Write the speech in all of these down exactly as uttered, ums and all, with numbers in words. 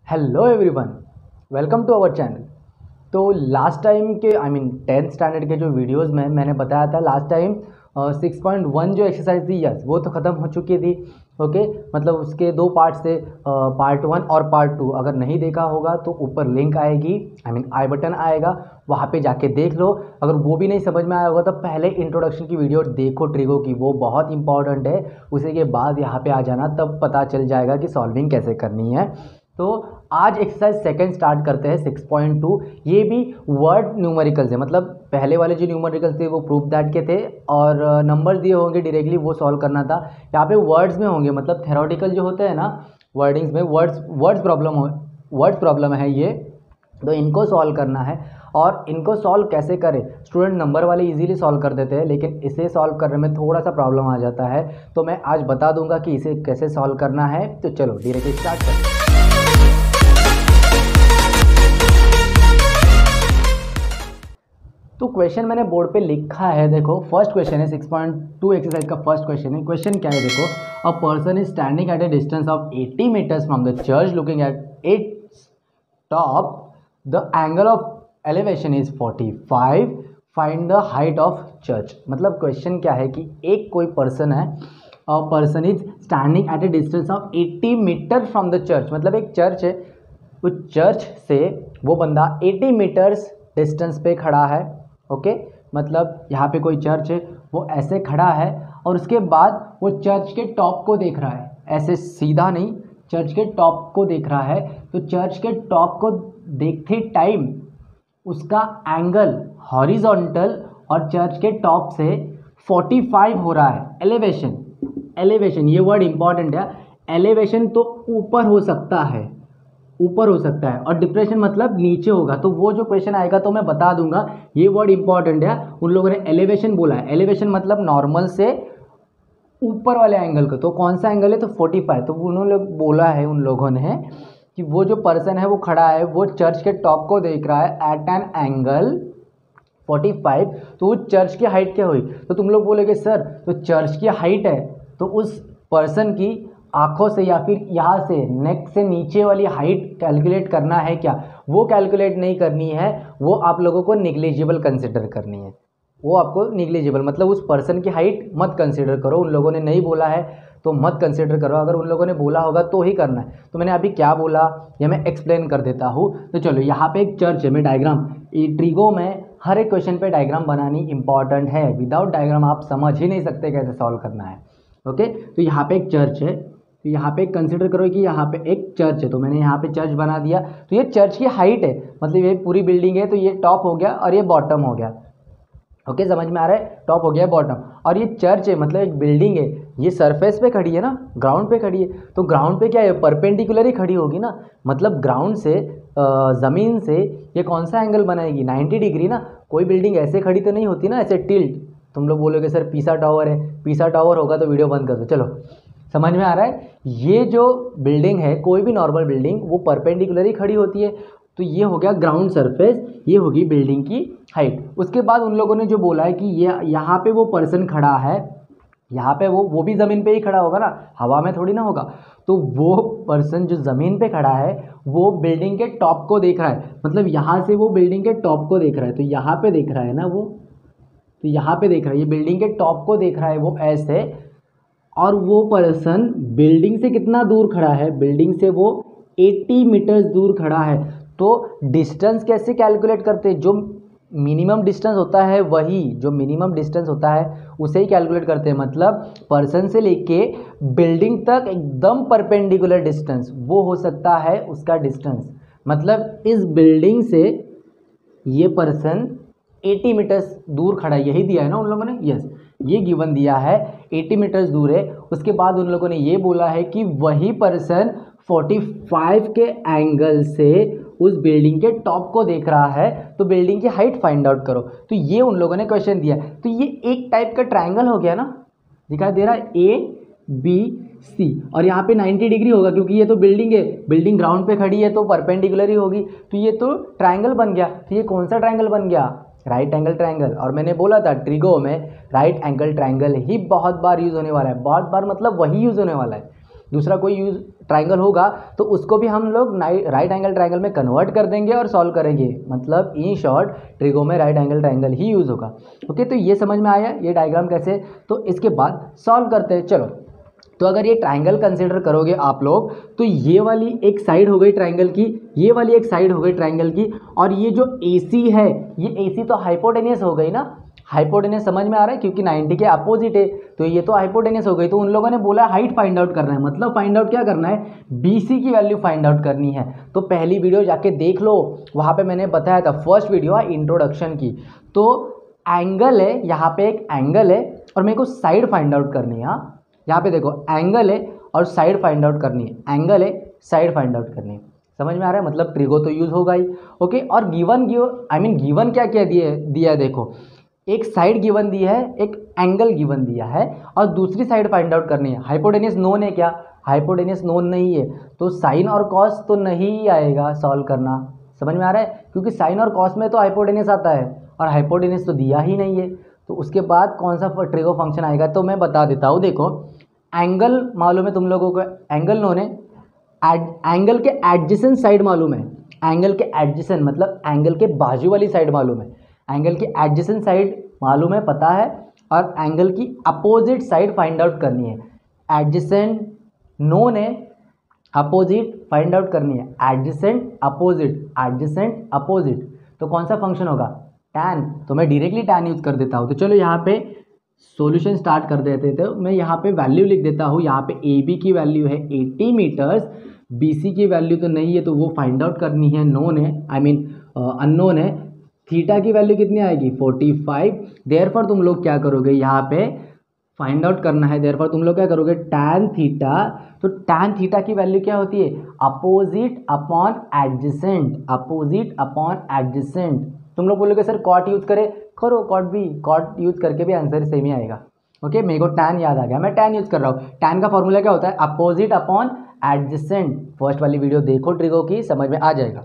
Hello everyone, welcome to our channel. तो last time के I mean tenth standard के जो वीडियोस में मैंने बताया था last time six point one जो एक्सरसाइज थी, यस वो तो ख़त्म हो चुकी थी। ओके, मतलब उसके दो पार्ट्स थे, पार्ट वन और पार्ट टू। अगर नहीं देखा होगा तो ऊपर लिंक आएगी, आई मीन आई बटन आएगा, वहाँ पे जाके देख लो। अगर वो भी नहीं समझ में आया होगा तो पहले इंट्रोडक्शन की वीडियो देखो ट्रिगो की, वो बहुत इंपॉर्टेंट है। उसी के बाद यहाँ पे आ जाना, तब पता चल जाएगा कि सॉल्विंग कैसे करनी है। तो आज एक्सरसाइज सेकंड स्टार्ट करते हैं सिक्स पॉइंट टू। ये भी वर्ड न्यूमेरिकल्स है, मतलब पहले वाले जो न्यूमेरिकल्स थे वो प्रूफ दैट के थे और नंबर दिए होंगे डायरेक्टली वो सॉल्व करना था। यहाँ पे वर्ड्स में होंगे, मतलब थेरोटिकल जो होते हैं ना वर्डिंग्स में, वर्ड्स वर्ड्स प्रॉब्लम हो वर्ड्स प्रॉब्लम है ये, तो इनको सॉल्व करना है। और इनको सॉल्व कैसे करें, स्टूडेंट नंबर वाले इजीली सॉल्व कर देते हैं, लेकिन इसे सॉल्व करने में थोड़ा सा प्रॉब्लम आ जाता है। तो मैं आज बता दूंगा कि इसे कैसे सॉल्व करना है। तो चलो डायरेक्टली स्टार्ट करते हैं। तो क्वेश्चन मैंने बोर्ड पे लिखा है, देखो फर्स्ट क्वेश्चन है सिक्स पॉइंट टू एक्सरसाइज का फर्स्ट क्वेश्चन है। क्वेश्चन क्या है, देखो a person is standing at a distance of eighty metres from the church looking at its top, the angle of elevation is forty five, find the height of church. मतलब question क्या है कि एक कोई person है, a person is standing at a distance of eighty metre from the church, मतलब एक church है, उस चर्च से वो बंदा एटी मीटर्स डिस्टेंस पे खड़ा है। Okay okay? मतलब यहाँ पे कोई चर्च है, वो ऐसे खड़ा है और उसके बाद वो चर्च के टॉप को देख रहा है, ऐसे सीधा नहीं, चर्च के टॉप को देख रहा है। तो चर्च के टॉप को देखते टाइम उसका एंगल हॉरिजॉन्टल और चर्च के टॉप से फोर्टी फाइव हो रहा है। एलिवेशन, एलिवेशन ये वर्ड इंपॉर्टेंट है। एलिवेशन तो ऊपर हो सकता है, ऊपर हो सकता है, और डिप्रेशन मतलब नीचे होगा। तो वो जो क्वेश्चन आएगा तो मैं बता दूंगा, ये वर्ड इंपॉर्टेंट है। उन लोगों ने एलिवेशन बोला है, एलिवेशन मतलब नॉर्मल से ऊपर वाले एंगल को। तो कौन सा एंगल है, तो फोर्टी फाइव। तो उन्होंने बोला है उन लोगों ने कि वो जो पर्सन है वो खड़ा है, वो चर्च के टॉप को देख रहा है at an angle forty five. तो उस चर्च की हाइट क्या हुई, तो तुम लोग बोलोगे सर तो चर्च की हाइट है, तो उस पर्सन की आंखों से या फिर यहाँ से नेक से नीचे वाली हाइट कैलकुलेट करना है क्या? वो कैलकुलेट नहीं करनी है, वो आप लोगों को निग्लिजिबल कंसिडर करनी है। वो आपको निग्लिजिबल मतलब उस पर्सन की हाइट मत कंसिडर करो। उन लोगों ने नहीं बोला है तो मत कंसिडर करो, अगर उन लोगों ने बोला होगा तो ही करना है। तो मैंने अभी क्या बोला ये मैं एक्सप्लेन कर देता हूँ। तो चलो यहाँ पे एक चर्च है, मैं डायग्राम, ट्रिगो में हर एक क्वेश्चन पे डायग्राम बनानी इंपॉर्टेंट है। विदाउट डायग्राम आप समझ ही नहीं सकते कैसे सॉल्व करना है। ओके, तो यहाँ पे एक चर्च है, तो यहाँ पे कंसिडर करो कि यहाँ पे एक चर्च है, तो मैंने यहाँ पे चर्च बना दिया। तो ये चर्च की हाइट है, मतलब ये पूरी बिल्डिंग है, तो ये टॉप हो गया और ये बॉटम हो गया। ओके, समझ में आ रहा है, टॉप हो गया बॉटम। और ये चर्च है, मतलब एक बिल्डिंग है, ये सरफेस पे खड़ी है ना, ग्राउंड पे खड़ी है। तो ग्राउंड पे क्या है, परपेंडिकुलर ही खड़ी होगी ना, मतलब ग्राउंड से ज़मीन से ये कौन सा एंगल बनाएगी, नाइन्टी डिग्री ना। कोई बिल्डिंग ऐसे खड़ी तो नहीं होती ना, ऐसे टिल्ट। तुम लोग बोलोगे सर पीसा टावर है, पीसा टावर होगा तो वीडियो बंद कर दो। चलो समझ में आ रहा है, ये जो बिल्डिंग है, कोई भी नॉर्मल बिल्डिंग वो परपेंडिकुलर ही खड़ी होती है। तो ये हो गया ग्राउंड सरफेस, ये होगी बिल्डिंग की हाइट। उसके बाद उन लोगों ने जो बोला है कि ये यहाँ पे वो पर्सन खड़ा है, यहाँ पे वो वो भी ज़मीन पे ही खड़ा होगा ना, हवा में थोड़ी ना होगा। तो वो पर्सन जो ज़मीन पे खड़ा है वो बिल्डिंग के टॉप को देख रहा है, मतलब यहाँ से वो बिल्डिंग के टॉप को देख रहा है। तो यहाँ पे देख रहा है ना वो, तो यहाँ पे देख रहा है, ये बिल्डिंग के टॉप को देख रहा है वो ऐसे। और वो पर्सन बिल्डिंग से कितना दूर खड़ा है, बिल्डिंग से वो एटी मीटर्स दूर खड़ा है। तो डिस्टेंस कैसे कैलकुलेट करते हैं, जो मिनिमम डिस्टेंस होता है वही, जो मिनिमम डिस्टेंस होता है उसे ही कैलकुलेट करते हैं। मतलब पर्सन से लेके बिल्डिंग तक एकदम परपेंडिकुलर डिस्टेंस वो हो सकता है उसका डिस्टेंस। मतलब इस बिल्डिंग से ये पर्सन एटी मीटर्स दूर खड़ा है, यही दिया है ना उन लोगों ने, यस ये गिवन दिया है, एटी मीटर्स दूर है। उसके बाद उन लोगों ने ये बोला है कि वही पर्सन फोर्टी फाइव के एंगल से उस बिल्डिंग के टॉप को देख रहा है, तो बिल्डिंग की हाइट फाइंड आउट करो। तो ये उन लोगों ने क्वेश्चन दिया। तो ये एक टाइप का ट्रायंगल हो गया ना, दिखाई दे रहा है ए बी सी, और यहाँ पे नाइन्टी डिग्री होगा क्योंकि ये तो बिल्डिंग है, बिल्डिंग ग्राउंड पे खड़ी है तो परपेंडिकुलर ही होगी। तो ये तो ट्रायंगल बन गया। तो ये कौन सा ट्रायंगल बन गया, राइट एंगल ट्रायंगल। और मैंने बोला था ट्रिगो में राइट एंगल ट्रायंगल ही बहुत बार यूज़ होने वाला है, बहुत बार मतलब वही यूज़ होने वाला है। दूसरा कोई यूज ट्राइंगल होगा तो उसको भी हम लोग राइट एंगल ट्राइंगल में कन्वर्ट कर देंगे और सॉल्व करेंगे। मतलब इन शॉर्ट ट्रिगो में राइट एंगल ट्राइंगल ही यूज़ होगा। ओके, तो ये समझ में आया ये डायग्राम कैसे। तो इसके बाद सॉल्व करते हैं। चलो, तो अगर ये ट्राइंगल कंसीडर करोगे आप लोग तो ये वाली एक साइड हो गई ट्राइंगल की, ये वाली एक साइड हो गई ट्राइंगल की, और ये जो ए सी है ये ए सी तो हाइपोटेनियस हो गई ना। हाइपोटेनियस समझ में आ रहा है क्योंकि नाइन्टी के अपोजिट है, तो ये तो हाइपोटेनियस हो गई। तो उन लोगों ने बोला हाइट फाइंड आउट करना है, मतलब फाइंड आउट क्या करना है, बीसी की वैल्यू फाइंड आउट करनी है। तो पहली वीडियो जाके देख लो, वहाँ पे मैंने बताया था, फर्स्ट वीडियो है इंट्रोडक्शन की। तो एंगल है, यहाँ पे एक एंगल है और मेरे को साइड फाइंड आउट करनी है। हाँ, यहाँ पे देखो एंगल है और साइड फाइंड आउट करनी है, एंगल है साइड फाइंड आउट करनी है। समझ में आ रहा है, मतलब ट्रिगो तो यूज होगा ही। ओके, और given give I mean given क्या क्या दिए दिया है, देखो एक साइड गिवन दी है, एक एंगल गिवन दिया है और दूसरी साइड फाइंड आउट करनी है। हाइपोटेनियस नोन है क्या, हाइपोटेनियस नोन नहीं है, तो साइन और कॉस तो नहीं आएगा सॉल्व करना। समझ में आ रहा है, क्योंकि साइन और कॉस में तो हाइपोटेनियस आता है और हाइपोटेनियस तो दिया ही नहीं है। तो उसके बाद कौन सा ट्रिगो फंक्शन आएगा, तो मैं बता देता हूँ। देखो एंगल मालूम है तुम लोगों को, एंगल नोन है, एंगल के एडजेसेंट साइड मालूम है, एंगल के एडजेसेंट मतलब एंगल के बाजू वाली साइड मालूम है, एंगल की एडजेसेंट साइड मालूम है, पता है, और एंगल की अपोजिट साइड फाइंड आउट करनी है। एडजेसेंट नोन है, अपोजिट फाइंड आउट करनी है, एडजेसेंट अपोजिट, एडजेसेंट अपोजिट, तो कौन सा फंक्शन होगा, टैन। तो मैं डायरेक्टली टैन यूज कर देता हूँ। तो चलो यहाँ पे सॉल्यूशन स्टार्ट कर देते थे। मैं यहाँ पे वैल्यू लिख देता हूँ। यहाँ पे ए बी की वैल्यू है अस्सी मीटर्स, बी सी की वैल्यू तो नहीं है तो वो फाइंड आउट करनी है, नोन है, आई मीन अननोन है। थीटा की वैल्यू कितनी आएगी, पैंतालीस। देयरफॉर तुम लोग क्या करोगे, यहाँ पे फाइंड आउट करना है, देयरफॉर तुम लोग क्या करोगे, टैन थीटा। तो टैन थीटा की वैल्यू क्या होती है, opposite upon adjacent, opposite upon adjacent. तुम लोग बोलोगे सर कॉट यूज करे, करो कॉट भी, कॉट यूज करके भी आंसर सेम ही आएगा। ओके, मेरे को टैन याद आ गया, मैं टैन यूज कर रहा हूँ। टैन का फॉर्मूला क्या होता है, अपोजिट अपॉन एडजेसेंट। फर्स्ट वाली वीडियो देखो ट्रिगो की, समझ में आ जाएगा।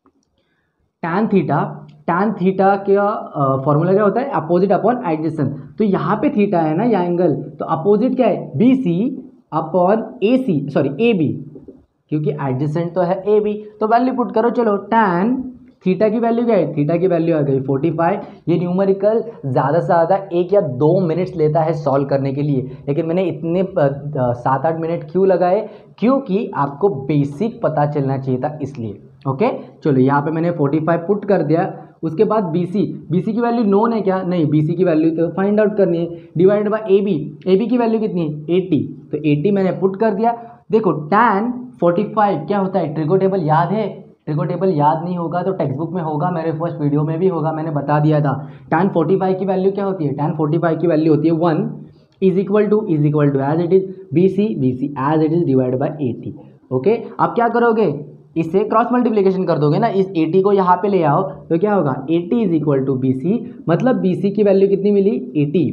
टैन थीटा, टैन थीटा का फॉर्मूला क्या होता है, अपोजिट अपॉन एडजेसेंट। तो यहाँ पे थीटा है ना, या एंगल, तो अपोजिट क्या है, B C upon A C, sorry A B, क्योंकि एडजेसेंट तो है ए बी। तो वैल्यू पुट करो, चलो टैन थीटा की वैल्यू क्या है, थीटा की वैल्यू आ गई पैंतालीस। ये न्यूमेरिकल ज़्यादा से ज़्यादा एक या दो मिनट्स लेता है सॉल्व करने के लिए, लेकिन मैंने इतने सात आठ मिनट क्यों लगाए, क्योंकि आपको बेसिक पता चलना चाहिए था इसलिए। ओके, चलो यहाँ पे मैंने पैंतालीस पुट कर दिया। उसके बाद बी सी, बी सी की वैल्यू नोन है क्या, नहीं, बी सी की वैल्यू तो फाइंड आउट करनी है, divide by A B, A B की वैल्यू कितनी है, अस्सी, तो अस्सी मैंने पुट कर दिया। देखो टैन पैंतालीस क्या होता है, ट्रिगो टेबल याद है, ट्रिगो टेबल याद नहीं होगा तो टेक्स्ट बुक में होगा, मेरे फर्स्ट वीडियो में भी होगा, मैंने बता दिया था। टैन पैंतालीस की वैल्यू क्या होती है, टैन पैंतालीस की वैल्यू होती है one is equal to is equal to as it is B C, B C as it is divide by अस्सी। ओके, आप क्या करोगे, इससे क्रॉस मल्टीप्लिकेशन कर दोगे ना, इस अस्सी को यहाँ पे ले आओ तो क्या होगा, अस्सी is equal to B C, मतलब बी सी की वैल्यू कितनी मिली, अस्सी।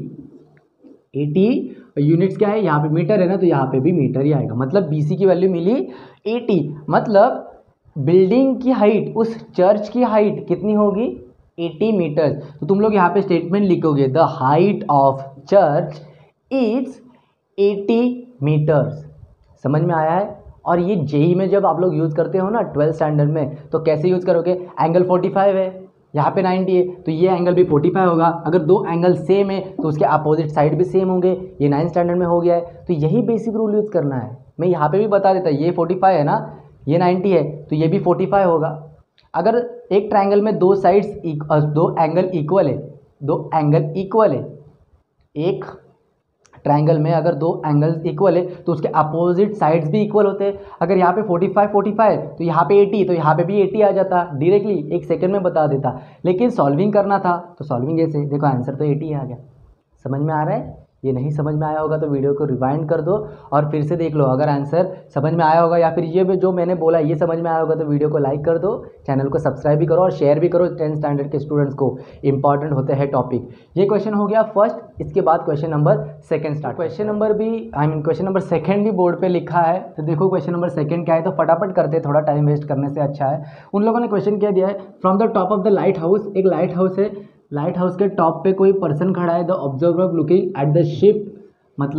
अस्सी यूनिट्स क्या है, यहाँ पे मीटर है ना, तो यहाँ पे भी मीटर ही आएगा, मतलब बी सी की वैल्यू मिली अस्सी। मतलब बिल्डिंग की हाइट, उस चर्च की हाइट कितनी होगी, अस्सी मीटर। तो तुम लोग यहाँ पे स्टेटमेंट लिखोगे, the height of church is अस्सी मीटर्स। समझ में आया है। और ये जेई में जब आप लोग यूज़ करते हो ना ट्वेल्थ स्टैंडर्ड में, तो कैसे यूज़ करोगे, एंगल पैंतालीस है, यहाँ पे नब्बे है, तो ये एंगल भी पैंतालीस होगा। अगर दो एंगल सेम है तो उसके अपोजिट साइड भी सेम होंगे, ये नाइन्थ स्टैंडर्ड में हो गया है। तो यही बेसिक रूल यूज़ करना है। मैं यहाँ पे भी बता देता, ये पैंतालीस है ना, ये नब्बे है, तो ये भी पैंतालीस होगा। अगर एक ट्रायंगल में दो साइड्स, दो एंगल इक्वल है, दो एंगल इक्वल है, एक ट्रायंगल में अगर दो एंगल्स इक्वल है तो उसके अपोजिट साइड्स भी इक्वल होते हैं। अगर यहाँ पे पैंतालीस पैंतालीस तो यहाँ पे अस्सी, तो यहाँ पे भी अस्सी आ जाता, डायरेक्टली एक सेकंड में बता देता। लेकिन सॉल्विंग करना था तो सॉल्विंग ऐसे, देखो आंसर तो अस्सी आ गया। समझ में आ रहा है। ये नहीं समझ में आया होगा तो वीडियो को रिवाइंड कर दो और फिर से देख लो। अगर आंसर समझ में आया होगा या फिर ये जो मैंने बोला ये समझ में आया होगा तो वीडियो को लाइक कर दो, चैनल को सब्सक्राइब भी करो और शेयर भी करो टेंथ स्टैंडर्ड के स्टूडेंट्स को। इंपॉर्टेंट होते हैं टॉपिक। ये क्वेश्चन हो गया फर्स्ट। इसके बाद question number second start. Question number भी I mean question number second भी बोर्ड पे लिखा है, तो देखो क्वेश्चन नंबर सेकंड क्या है, तो फटाफट करते, थोड़ा टाइम वेस्ट करने से अच्छा है। उन लोगों ने क्वेश्चन क्या दिया है, from the top of the lighthouse, एक लाइट हाउस है, लाइट हाउस के टॉप पे कोई पर्सन खड़ा है, the observer looking at the ship, मतलब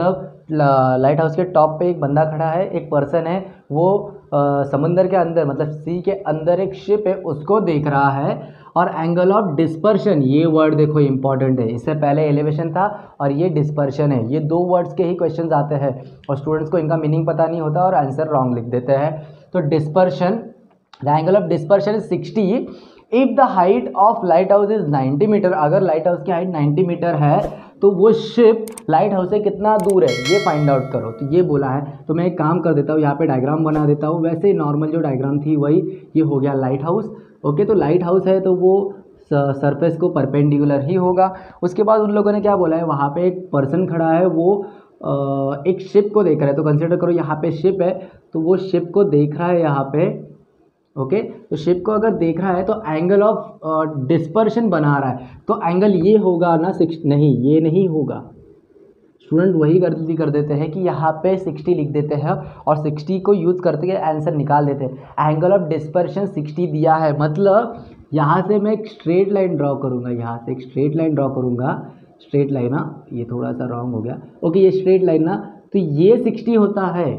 लाइट हाउस के टॉप पे एक बंदा खड़ा है, एक पर्सन है, वो आ, समंदर के अंदर मतलब सी के अंदर एक शिप है उसको देख रहा है। और एंगल ऑफ डिस्पर्शन, ये वर्ड देखो इंपॉर्टेंट है, इससे पहले एलिवेशन था और ये डिस्पर्शन है। ये दो वर्ड्स के ही क्वेश्चंस आते हैं और स्टूडेंट्स को इनका मीनिंग पता नहीं होता और आंसर रॉन्ग लिख देते हैं। तो dispersion, the angle of dispersion is sixty if the height of lighthouse is ninety metre. अगर लाइट हाउस की हाइट नाइन्टी मीटर है तो वो शिप लाइट हाउस से कितना दूर है ये फाइंड आउट करो। तो ये बोला है, तो मैं एक काम कर देता हूँ, यहाँ पे डायग्राम बना देता हूँ। वैसे नॉर्मल जो डायग्राम थी वही ये हो गया लाइट हाउस। ओके, तो लाइट हाउस है तो वो सरफेस को परपेंडिकुलर ही होगा। उसके बाद उन लोगों ने क्या बोला है, वहाँ पे एक पर्सन खड़ा है, वो एक शिप को देख रहा है। तो कंसिडर करो यहाँ पे शिप है, तो वो शिप को देख रहा है यहाँ पे। ओके, तो शिप को अगर देख रहा है तो एंगल ऑफ डिस्पर्शन बना रहा है, तो एंगल ये होगा ना सिक्स, नहीं ये नहीं होगा। स्टूडेंट वही गलती कर देते हैं कि यहाँ पे सिक्सटी लिख देते हैं और सिक्सटी को यूज़ करते हुए आंसर निकाल देते हैं। एंगल ऑफ डिस्पर्शन सिक्सटी दिया है, मतलब यहाँ से मैं एक स्ट्रेट लाइन ड्रॉ करूँगा, यहाँ से एक स्ट्रेट लाइन ड्रॉ करूँगा, स्ट्रेट लाइन ना, ये थोड़ा सा रॉन्ग हो गया। ओके, ये स्ट्रेट लाइन ना, तो ये सिक्सटी होता है,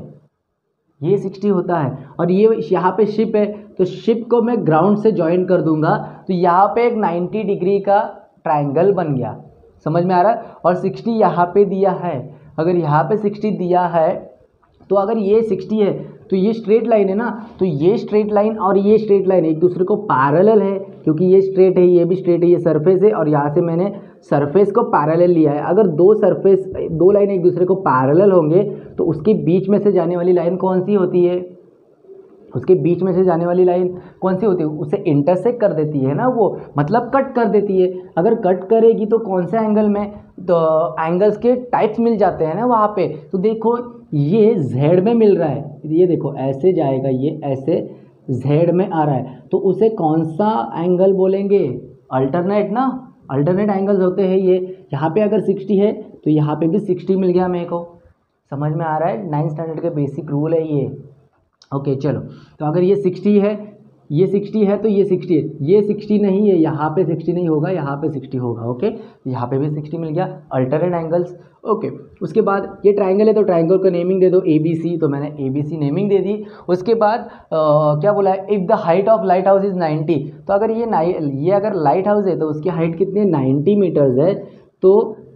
ये सिक्सटी होता है। और ये यहाँ पे शिप है, तो शिप को मैं ग्राउंड से ज्वाइन कर दूंगा, तो यहाँ पे एक नाइन्टी डिग्री का ट्रायंगल बन गया। समझ में आ रहा है? और सिक्सटी यहाँ पे दिया है, अगर यहाँ पे सिक्सटी दिया है तो अगर ये सिक्सटी है तो ये स्ट्रेट लाइन है ना, तो ये स्ट्रेट लाइन और ये स्ट्रेट लाइन एक दूसरे को पैरेलल है, क्योंकि ये स्ट्रेट है, ये भी स्ट्रेट है, ये सरफेस है और यहाँ से मैंने सरफेस को पैरेलल लिया है। अगर दो सरफेस, दो लाइन एक दूसरे को पैरेलल होंगे तो उसके बीच में से जाने वाली लाइन कौन सी होती है, उसके बीच में से जाने वाली लाइन कौन सी होती है, उसे इंटरसेक्ट कर देती है ना, वो मतलब कट कर देती है। अगर कट करेगी तो कौन से एंगल में, तो एंगल्स के टाइप्स मिल जाते हैं ना वहाँ पे। तो देखो ये जेड में मिल रहा है, ये देखो ऐसे जाएगा, ये ऐसे जेड में आ रहा है, तो उसे कौन सा एंगल बोलेंगे, अल्टरनेट ना, अल्टरनेट एंगल्स होते हैं ये। यहाँ पे अगर सिक्सटी है तो यहाँ पे भी सिक्सटी मिल गया मेरे को। समझ में आ रहा है? नाइन्थ स्टैंडर्ड के बेसिक रूल है ये। ओके okay, चलो, तो अगर ये सिक्सटी है, ये सिक्सटी है तो ये सिक्सटी है, ये सिक्सटी नहीं है, यहाँ पे सिक्सटी नहीं होगा, यहाँ पे सिक्सटी होगा। Okay okay? यहाँ पे भी सिक्सटी मिल गया, अल्टरनेट एंगल्स। Okay okay. उसके बाद ये ट्रायंगल है तो ट्रायंगल को नेमिंग दे दो ए बी सी, तो मैंने ए बी सी नेमिंग दे दी। उसके बाद आ, क्या बोला है, if the height of lighthouse is ninety, तो अगर ये नाइ ये अगर लाइट हाउस है तो उसकी हाइट कितनी है, नाइन्टी मीटर्स है। तो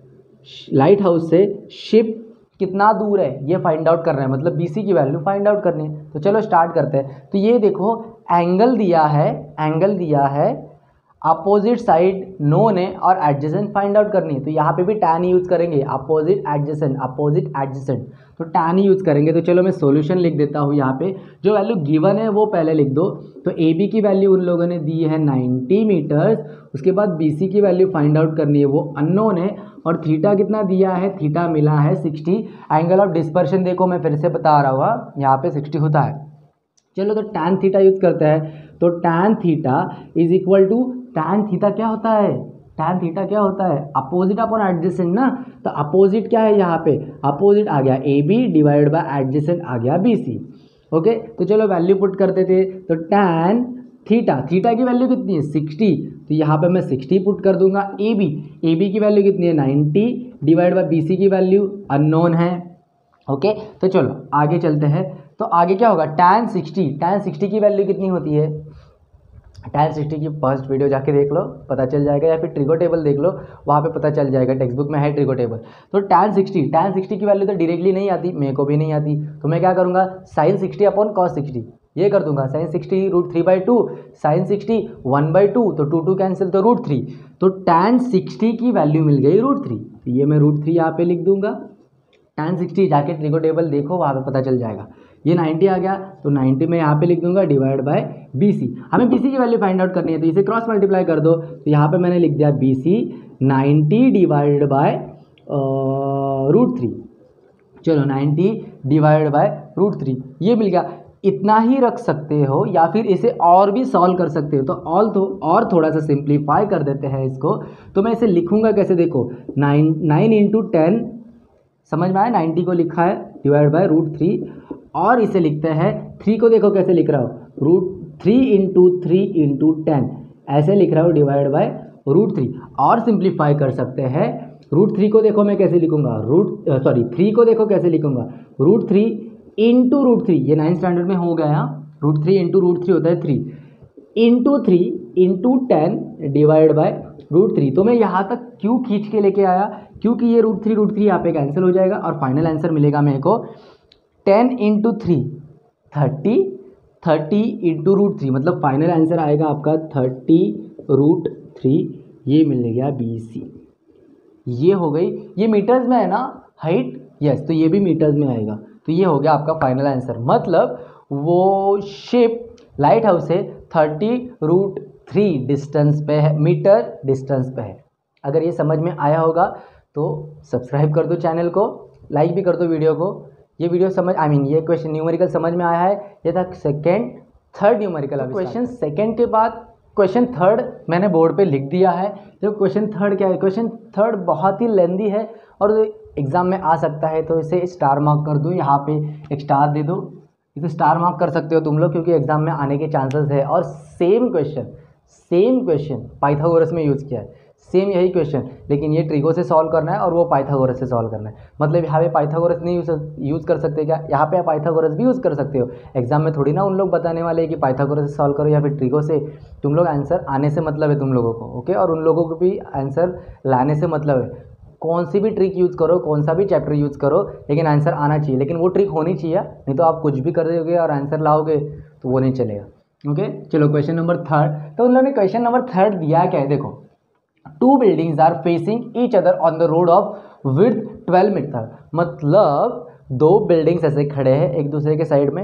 लाइट हाउस से शिप कितना दूर है ये फाइंड आउट करना है, मतलब बी सी की वैल्यू फाइंड आउट करनी है। तो चलो स्टार्ट करते हैं। तो ये देखो एंगल दिया है, एंगल दिया है, अपोजिट साइड नोन है और एडजेसेंट फाइंड आउट करनी है। तो यहाँ पे भी टैन यूज़ करेंगे, अपोजिट एडजेसेंट, अपोजिट एडजेसेंट, तो टैन यूज़ करेंगे। तो चलो मैं सॉल्यूशन लिख देता हूँ, यहाँ पे जो वैल्यू गिवन है वो पहले लिख दो। तो ए बी की वैल्यू उन लोगों ने दी है नाइन्टी मीटर्स, उसके बाद बी सी की वैल्यू फाइंड आउट करनी है, वो अननोन है, और थीटा कितना दिया है, थीटा मिला है सिक्सटी। एंगल ऑफ डिस्पर्शन देखो मैं फिर से बता रहा हुआ, यहाँ पे सिक्सटी होता है। चलो तो टैन थीटा यूज़ करते हैं, तो tan theta is equal to, tan theta क्या होता है, टैन थीटा क्या होता है, अपोजिट अपॉन एडजेसेंट ना। तो अपोजिट क्या है यहाँ पे, अपोजिट आ गया A B divide by adjacent आ गया बी सी। ओके, तो चलो वैल्यू पुट करते थे। तो टैन थीटा, थीटा की वैल्यू कितनी है, सिक्सटी, तो यहाँ पे मैं सिक्सटी पुट कर दूंगा। ए बी, ए बी की वैल्यू कितनी है, ninety divide by B C की वैल्यू अननोन है। ओके, तो चलो आगे चलते हैं। तो आगे क्या होगा, टैन सिक्सटी, टैन सिक्सटी की वैल्यू कितनी होती है, टैन सिक्सटी की फर्स्ट वीडियो जाके देख लो पता चल जाएगा, या फिर ट्रिगो टेबल देख लो वहाँ पे पता चल जाएगा, टेक्स्ट बुक में है ट्रिगो टेबल। तो टैन सिक्सटी, टैन सिक्सटी की वैल्यू तो डायरेक्टली नहीं आती, मेरे को भी नहीं आती, तो मैं क्या करूँगा, sine sixty upon cos sixty ये कर दूंगा। Sine sixty root three by two, sine sixty one by two, तो टू टू कैंसिल तो रूट थ्री, तो टैन सिक्सटी की वैल्यू मिल गई रूट थ्री, तो ये मैं रूट थ्री यहाँ पे लिख दूंगा। टैन सिक्सटी जाके ट्रिगो टेबल देखो वहाँ पे पता चल जाएगा। ये नाइन्टी आ गया, तो नाइन्टी में यहाँ पे लिख दूंगा डिवाइड बाय बी सी। हमें बी सी की वैल्यू फाइंड आउट करनी है, तो इसे क्रॉस मल्टीप्लाई कर दो। तो यहाँ पे मैंने लिख दिया B C ninety divide by root three. चलो ninety divide by root three ये मिल गया। इतना ही रख सकते हो या फिर इसे और भी सॉल्व कर सकते हो। तो ऑल तो और थोड़ा सा सिंप्लीफाई कर देते हैं इसको। तो मैं इसे लिखूंगा कैसे, देखो नाइन नाइन इंटू टेन, समझ में आया, नाइन्टी को लिखा है डिवाइड बाय रूट थ्री, और इसे लिखते हैं थ्री को देखो कैसे लिख रहा हो, root three into three into ten ऐसे लिख रहा हो डिवाइड बाय रूट थ्री। और सिंप्लीफाई कर सकते हैं, रूट थ्री को देखो मैं कैसे लिखूंगा, रूट सॉरी थ्री को देखो कैसे लिखूंगा, root three into root three, ये नाइन्थ स्टैंडर्ड में हो गया, root three into root three होता है three, into three into ten divide by root three. तो मैं यहाँ तक क्यों खींच के लेके आया, क्योंकि ये रूट थ्री रूट थ्री यहाँ पे कैंसिल हो जाएगा और फाइनल आंसर मिलेगा मेरे को ten into three thirty, thirty into root three, मतलब फाइनल आंसर आएगा आपका थर्टी रूट थ्री, ये मिल गया बी सी। ये हो गई, ये मीटर्स में है ना हाइट, यस, तो ये भी मीटर्स में आएगा, तो ये हो गया आपका फाइनल आंसर। मतलब वो शिप लाइट हाउस से थर्टी रूट थ्री डिस्टेंस पे है, मीटर डिस्टेंस पे है। अगर ये समझ में आया होगा तो सब्सक्राइब कर दो चैनल को, लाइक भी कर दो वीडियो को। ये वीडियो समझ आई I मीन mean, ये क्वेश्चन न्यूमेरिकल समझ में आया है, ये था सेकेंड थर्ड न्यूमेरिकल। अब क्वेश्चन सेकेंड के बाद क्वेश्चन थर्ड मैंने बोर्ड पे लिख दिया है। तो क्वेश्चन थर्ड क्या है, क्वेश्चन थर्ड बहुत ही लेंदी है और एग्जाम में आ सकता है, तो इसे स्टार मार्क कर दो, यहाँ पे एक स्टार दे दो, इसे स्टार मार्क कर सकते हो तुम लोग, क्योंकि एग्जाम में आने के चांसेस है। और same question same question Pythagoras में यूज़ किया है, सेम यही क्वेश्चन, लेकिन ये ट्रिगो से सॉल्व करना है और वो पाइथागोरस से सॉल्व करना है। मतलब यहाँ पे पाइथागोरस नहीं यूज यूज़ कर सकते क्या, यहाँ पे आप पाइथागोरस भी यूज़ कर सकते हो। एग्जाम में थोड़ी ना उन लोग बताने वाले हैं कि पाइथागोरस से सॉल्व करो या फिर ट्रिगो से, तुम लोग आंसर आने से मतलब है तुम लोगों को, ओके। और उन लोगों को भी आंसर लाने से मतलब है। कौन सी भी ट्रिक यूज़ करो, कौन सा भी चैप्टर यूज़ करो, लेकिन आंसर आना चाहिए, लेकिन वो ट्रिक होनी चाहिए, नहीं तो आप कुछ भी कर दोगे और आंसर लाओगे तो वो नहीं चलेगा, ओके। चलो क्वेश्चन नंबर थर्ड, तो उन लोगों ने क्वेश्चन नंबर थर्ड दिया क्या है, देखो two buildings are facing each other on the road of width twelve meter. मतलब दो बिल्डिंग्स ऐसे खड़े हैं एक दूसरे के साइड में,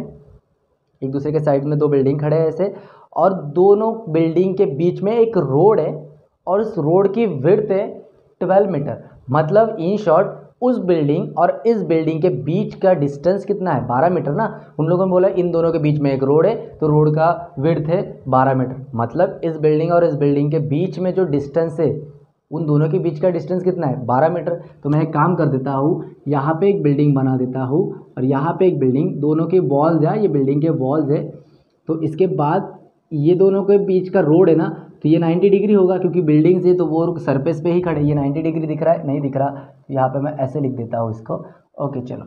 एक दूसरे के साइड में दो बिल्डिंग खड़े हैं ऐसे, और दोनों बिल्डिंग के बीच में एक रोड है और उस रोड की विड्थ है ट्वेल्व मीटर। मतलब इन शॉर्ट उस बिल्डिंग और इस बिल्डिंग के बीच का डिस्टेंस कितना है, बारह मीटर ना। उन लोगों ने बोला इन दोनों के बीच में एक रोड है तो रोड का विड्थ है बारह मीटर। मतलब इस बिल्डिंग और इस बिल्डिंग के बीच में जो डिस्टेंस है, उन दोनों के बीच का डिस्टेंस कितना है, बारह मीटर। तो मैं एक काम कर देता हूँ, यहाँ पे एक बिल्डिंग बना देता हूँ और यहाँ पे एक बिल्डिंग, दोनों के वॉल्स है, ये बिल्डिंग के वॉल्स है। तो इसके बाद ये दोनों के बीच का रोड है ना, तो ये नाइन्टी डिग्री होगा क्योंकि बिल्डिंग से तो वो सरफेस पे ही खड़े, ये नाइन्टी डिग्री दिख रहा है, नहीं दिख रहा, तो यहाँ पे मैं ऐसे लिख देता हूँ इसको, ओके। चलो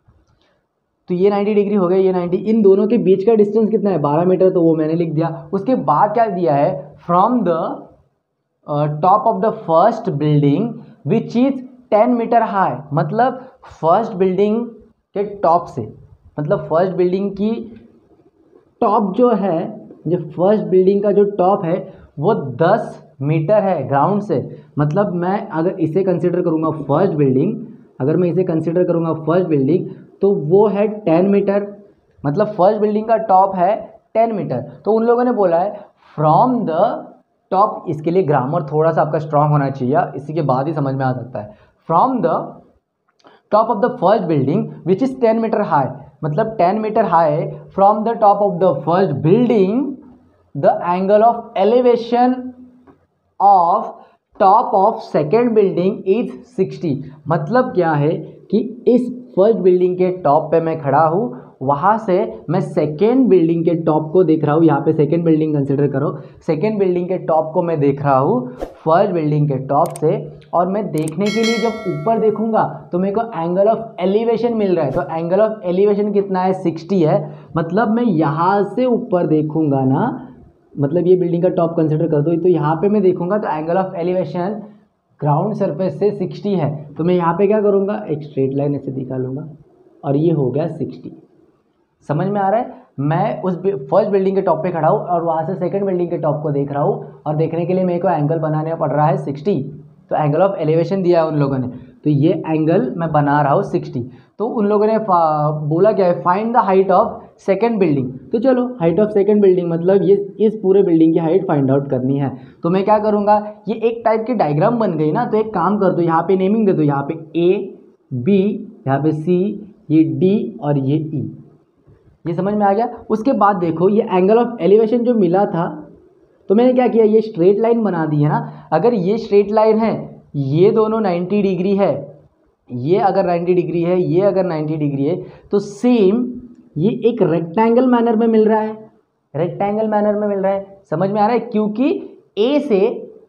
तो ये नाइन्टी डिग्री हो गया, ये नाइन्टी, इन दोनों के बीच का डिस्टेंस कितना है, बारह मीटर, तो वो मैंने लिख दिया। उसके बाद क्या दिया है, from the top of the first building which is ten meter high. मतलब फर्स्ट बिल्डिंग के टॉप से, मतलब फर्स्ट बिल्डिंग की टॉप जो है, जो फर्स्ट बिल्डिंग का जो टॉप है वो दस मीटर है ग्राउंड से। मतलब मैं अगर इसे कंसिडर करूँगा फर्स्ट बिल्डिंग, अगर मैं इसे कंसिडर करूँगा फर्स्ट बिल्डिंग तो वो है टेन मीटर। मतलब फर्स्ट बिल्डिंग का टॉप है टेन मीटर। तो उन लोगों ने बोला है फ्रॉम द टॉप, इसके लिए ग्रामर थोड़ा सा आपका स्ट्रांग होना चाहिए, इसी के बाद ही समझ में आ सकता है। From the top of the first building which is ten meter high, मतलब ten meter high from the top of the first building the angle of elevation of top of second building is sixty. मतलब क्या है कि इस first building के top पे मैं खड़ा हूँ, वहाँ से मैं सेकेंड बिल्डिंग के टॉप को देख रहा हूँ, यहाँ पे सेकेंड बिल्डिंग कंसिडर करो, सेकेंड बिल्डिंग के टॉप को मैं देख रहा हूँ फर्स्ट बिल्डिंग के टॉप से। और मैं देखने के लिए जब ऊपर देखूंगा तो मेरे को एंगल ऑफ एलिवेशन मिल रहा है, तो एंगल ऑफ एलिवेशन कितना है, सिक्सटी है। मतलब मैं यहाँ से ऊपर देखूंगा ना, मतलब ये बिल्डिंग का टॉप कंसिडर कर दो, तो यहाँ पे मैं देखूंगा तो angle of elevation ground surface से सिक्सटी है। तो मैं यहाँ पे क्या करूँगा, एक स्ट्रेट लाइन ऐसे दिखा लूँगा और ये हो गया सिक्सटी। समझ में आ रहा है, मैं उस फर्स्ट बिल्डिंग के टॉप पे खड़ा हूँ और वहाँ से सेकंड बिल्डिंग के टॉप को देख रहा हूँ और देखने के लिए मेरे को एंगल बनाने पड़ रहा है सिक्सटी। तो एंगल ऑफ एलिवेशन दिया है उन लोगों ने, तो ये एंगल मैं बना रहा हूँ सिक्सटी। तो उन लोगों ने बोला क्या है, find the height of second building. तो चलो हाइट ऑफ सेकंड बिल्डिंग मतलब ये इस पूरे बिल्डिंग की हाइट फाइंड आउट करनी है। तो मैं क्या करूँगा, ये एक टाइप की डायग्राम बन गई ना, तो एक काम कर दो, यहाँ पे नेमिंग दे दो, यहाँ पे ए बी, यहाँ पे सी, ये डी और ये ई। ये समझ में आ गया। उसके बाद देखो ये एंगल ऑफ एलिवेशन जो मिला था, तो मैंने क्या किया, ये स्ट्रेट लाइन बना दी है ना। अगर ये स्ट्रेट लाइन है, ये दोनों नाइन्टी डिग्री है, ये अगर नाइन्टी डिग्री है, ये अगर नाइन्टी डिग्री है, तो सेम ये एक रेक्टेंगल मैनर में मिल रहा है, रेक्टेंगल मैनर में मिल रहा है। समझ में आ रहा है, क्योंकि ए से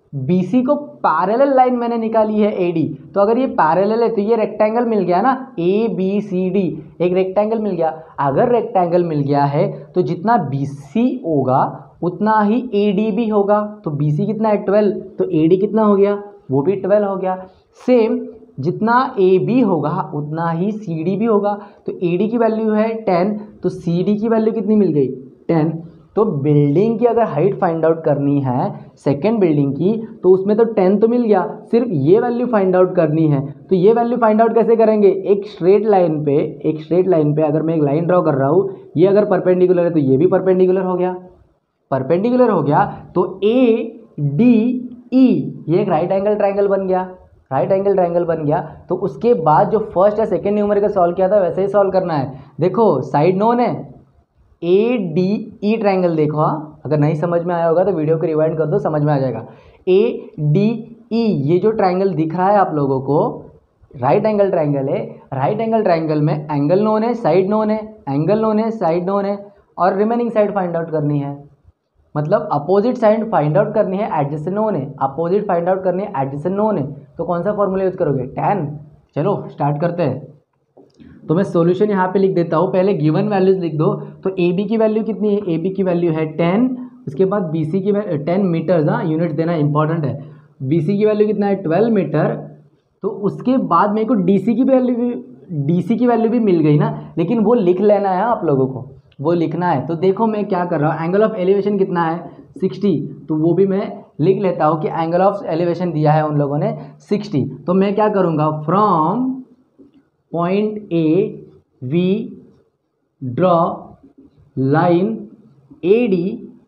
बीसी को पैरेलल लाइन मैंने निकाली है एडी, तो अगर ये पैरेलल है तो ये रेक्टेंगल मिल गया ना, ए बी सी डी एक रेक्टेंगल मिल गया। अगर रेक्टेंगल मिल गया है तो जितना बीसी होगा उतना ही एडी भी होगा। तो बीसी कितना है ट्वेल्व, तो एडी कितना हो गया, वो भी ट्वेल्व हो गया। सेम जितना ए बी होगा उतना ही सी डी भी होगा। तो ए डी की वैल्यू है टेन, तो सी डी की वैल्यू कितनी मिल गई, टेन। तो बिल्डिंग की अगर हाइट फाइंड आउट करनी है सेकेंड बिल्डिंग की, तो उसमें तो टेन तो मिल गया, सिर्फ ये वैल्यू फाइंड आउट करनी है। तो ये वैल्यू फाइंड आउट कैसे करेंगे, एक स्ट्रेट लाइन पे एक स्ट्रेट लाइन पे अगर मैं एक लाइन ड्रॉ कर रहा हूँ, ये अगर परपेंडिकुलर है तो ये भी परपेंडिकुलर हो गया, परपेंडिकुलर हो गया तो ए डी ई ये एक राइट एंगल ट्राइंगल बन गया, राइट एंगल ट्राइंगल बन गया। तो उसके बाद जो फर्स्ट या सेकेंड न्यूमेरिकल सॉल्व किया था वैसे ही सॉल्व करना है। देखो साइड नोन है, ए डी ई ट्राइंगल देखो, हाँ अगर नहीं समझ में आया होगा तो वीडियो को रिवाइंड कर दो, समझ में आ जाएगा। ए डी ई ये जो ट्राइंगल दिख रहा है आप लोगों को राइट एंगल ट्राइंगल है, राइट एंगल ट्राइंगल में एंगल नोन है, साइड नोन है, एंगल नोन है, साइड नोन है, और रिमेनिंग साइड फाइंड आउट करनी है। मतलब अपोजिट साइड फाइंड आउट करनी है, एडजेसेंट नोन है, अपोजिट फाइंड आउट करनी है, एडजेसेंट नोन है। तो कौन सा फॉर्मूला यूज करोगे, टेन। चलो स्टार्ट करते हैं। तो मैं सॉल्यूशन यहाँ पे लिख देता हूँ, पहले गिवन वैल्यूज लिख दो। तो ए बी की वैल्यू कितनी है, ए बी की वैल्यू है टेन, उसके बाद बी सी की टेन मीटर्स, हाँ यूनिट देना इंपॉर्टेंट है। बी सी की वैल्यू कितना है, ट्वेल्व मीटर। तो उसके बाद मेरे को डी सी की वैल्यू भी डी सी की वैल्यू भी मिल गई ना, लेकिन वो लिख लेना है आप लोगों को, वो लिखना है। तो देखो मैं क्या कर रहा हूँ, एंगल ऑफ एलिवेशन कितना है, सिक्सटी, तो वो भी मैं लिख लेता हूँ कि एंगल ऑफ एलिवेशन दिया है उन लोगों ने सिक्सटी। तो मैं क्या करूँगा, from point A we draw line A D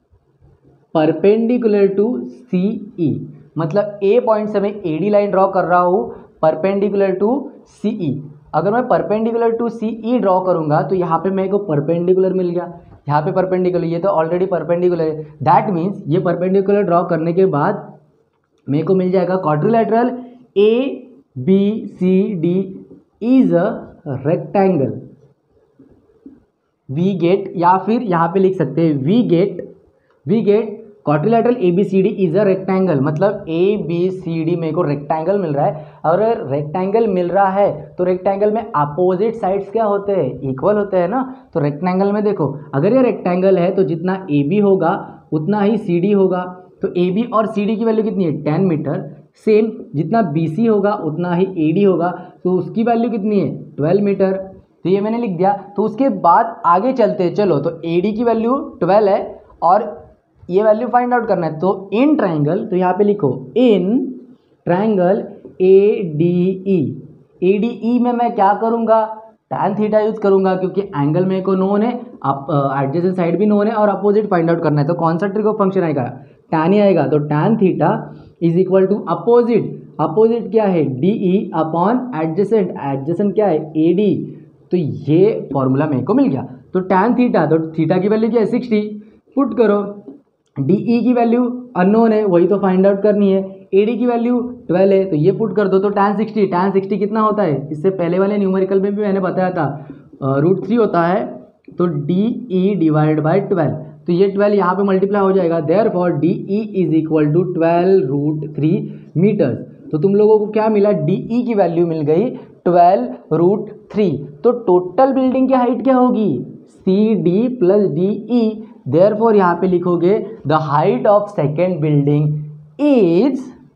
perpendicular to C E. मतलब ए पॉइंट से मैं ए डी लाइन ड्रॉ कर रहा हूँ परपेंडिकुलर टू सी ई। अगर मैं perpendicular to C E draw करूँगा तो यहाँ पे मेरे को परपेंडिकुलर मिल गया, यहाँ पे परपेंडिकुलर, ये तो ऑलरेडी परपेंडिकुलर है। दैट मीन्स ये परपेंडिकुलर ड्रॉ करने के बाद मेरे को मिल जाएगा quadrilateral A B C D is a rectangle. We get, या फिर यहाँ पे लिख सकते हैं we get we get quadrilateral A B C D is a rectangle. मतलब ए बी सी डी मेरे को रेक्टेंगल मिल रहा है, और रेक्टेंगल मिल रहा है तो रेक्टेंगल में अपोजिट साइड्स क्या होते हैं, इक्वल होते हैं ना। तो रेक्टेंगल में देखो अगर ये रेक्टेंगल है तो जितना ए बी होगा उतना ही सी डी होगा। तो ए बी और सी डी की वैल्यू कितनी है, टेन मीटर। सेम जितना बी सी होगा उतना ही ए डी होगा, तो उसकी वैल्यू कितनी है, ट्वेल्व मीटर। तो ये मैंने लिख दिया। तो उसके बाद आगे चलते हैं, चलो। तो ए डी की वैल्यू ट्वेल्व है और ये वैल्यू फाइंड आउट करना है। तो इन ट्राइंगल, तो यहाँ पे लिखो in triangle A D E, A D E में मैं क्या करूँगा, टैन थीटा यूज करूँगा, क्योंकि एंगल मेरे को नोन है, एडजेसेंट साइड भी नोन है, और अपोजिट फाइंड आउट करना है। तो कौन सा ट्रिक ऑफ फंक्शन आएगा, टैन ही आएगा। तो tan theta is equal to opposite, opposite क्या है, D E upon adjacent, adjacent क्या है, ए डी। तो ये फॉर्मूला मेरे को मिल गया। तो टैन थीटा, तो थीटा की वैल्यू क्या है, सिक्सटी, पुट करो। डी ई की वैल्यू अननोन है, वही तो फाइंड आउट करनी है। ए डी की वैल्यू ट्वेल्व है, तो ये पुट कर दो। तो टैन सिक्सटी, टैन सिक्सटी कितना होता है, इससे पहले वाले न्यूमेरिकल में भी मैंने बताया था रूट थ्री होता है। तो D E divide by twelve, तो ये ट्वेल्व यहाँ पे मल्टीप्लाई हो जाएगा। Therefore D E is equal to twelve root three meters. तो तुम लोगों को क्या मिला, डी ई की वैल्यू मिल गई ट्वेल्व रूट थ्री। तो टोटल बिल्डिंग की हाइट क्या होगी, C D plus D E. Therefore यहाँ पे लिखोगे the height of second building is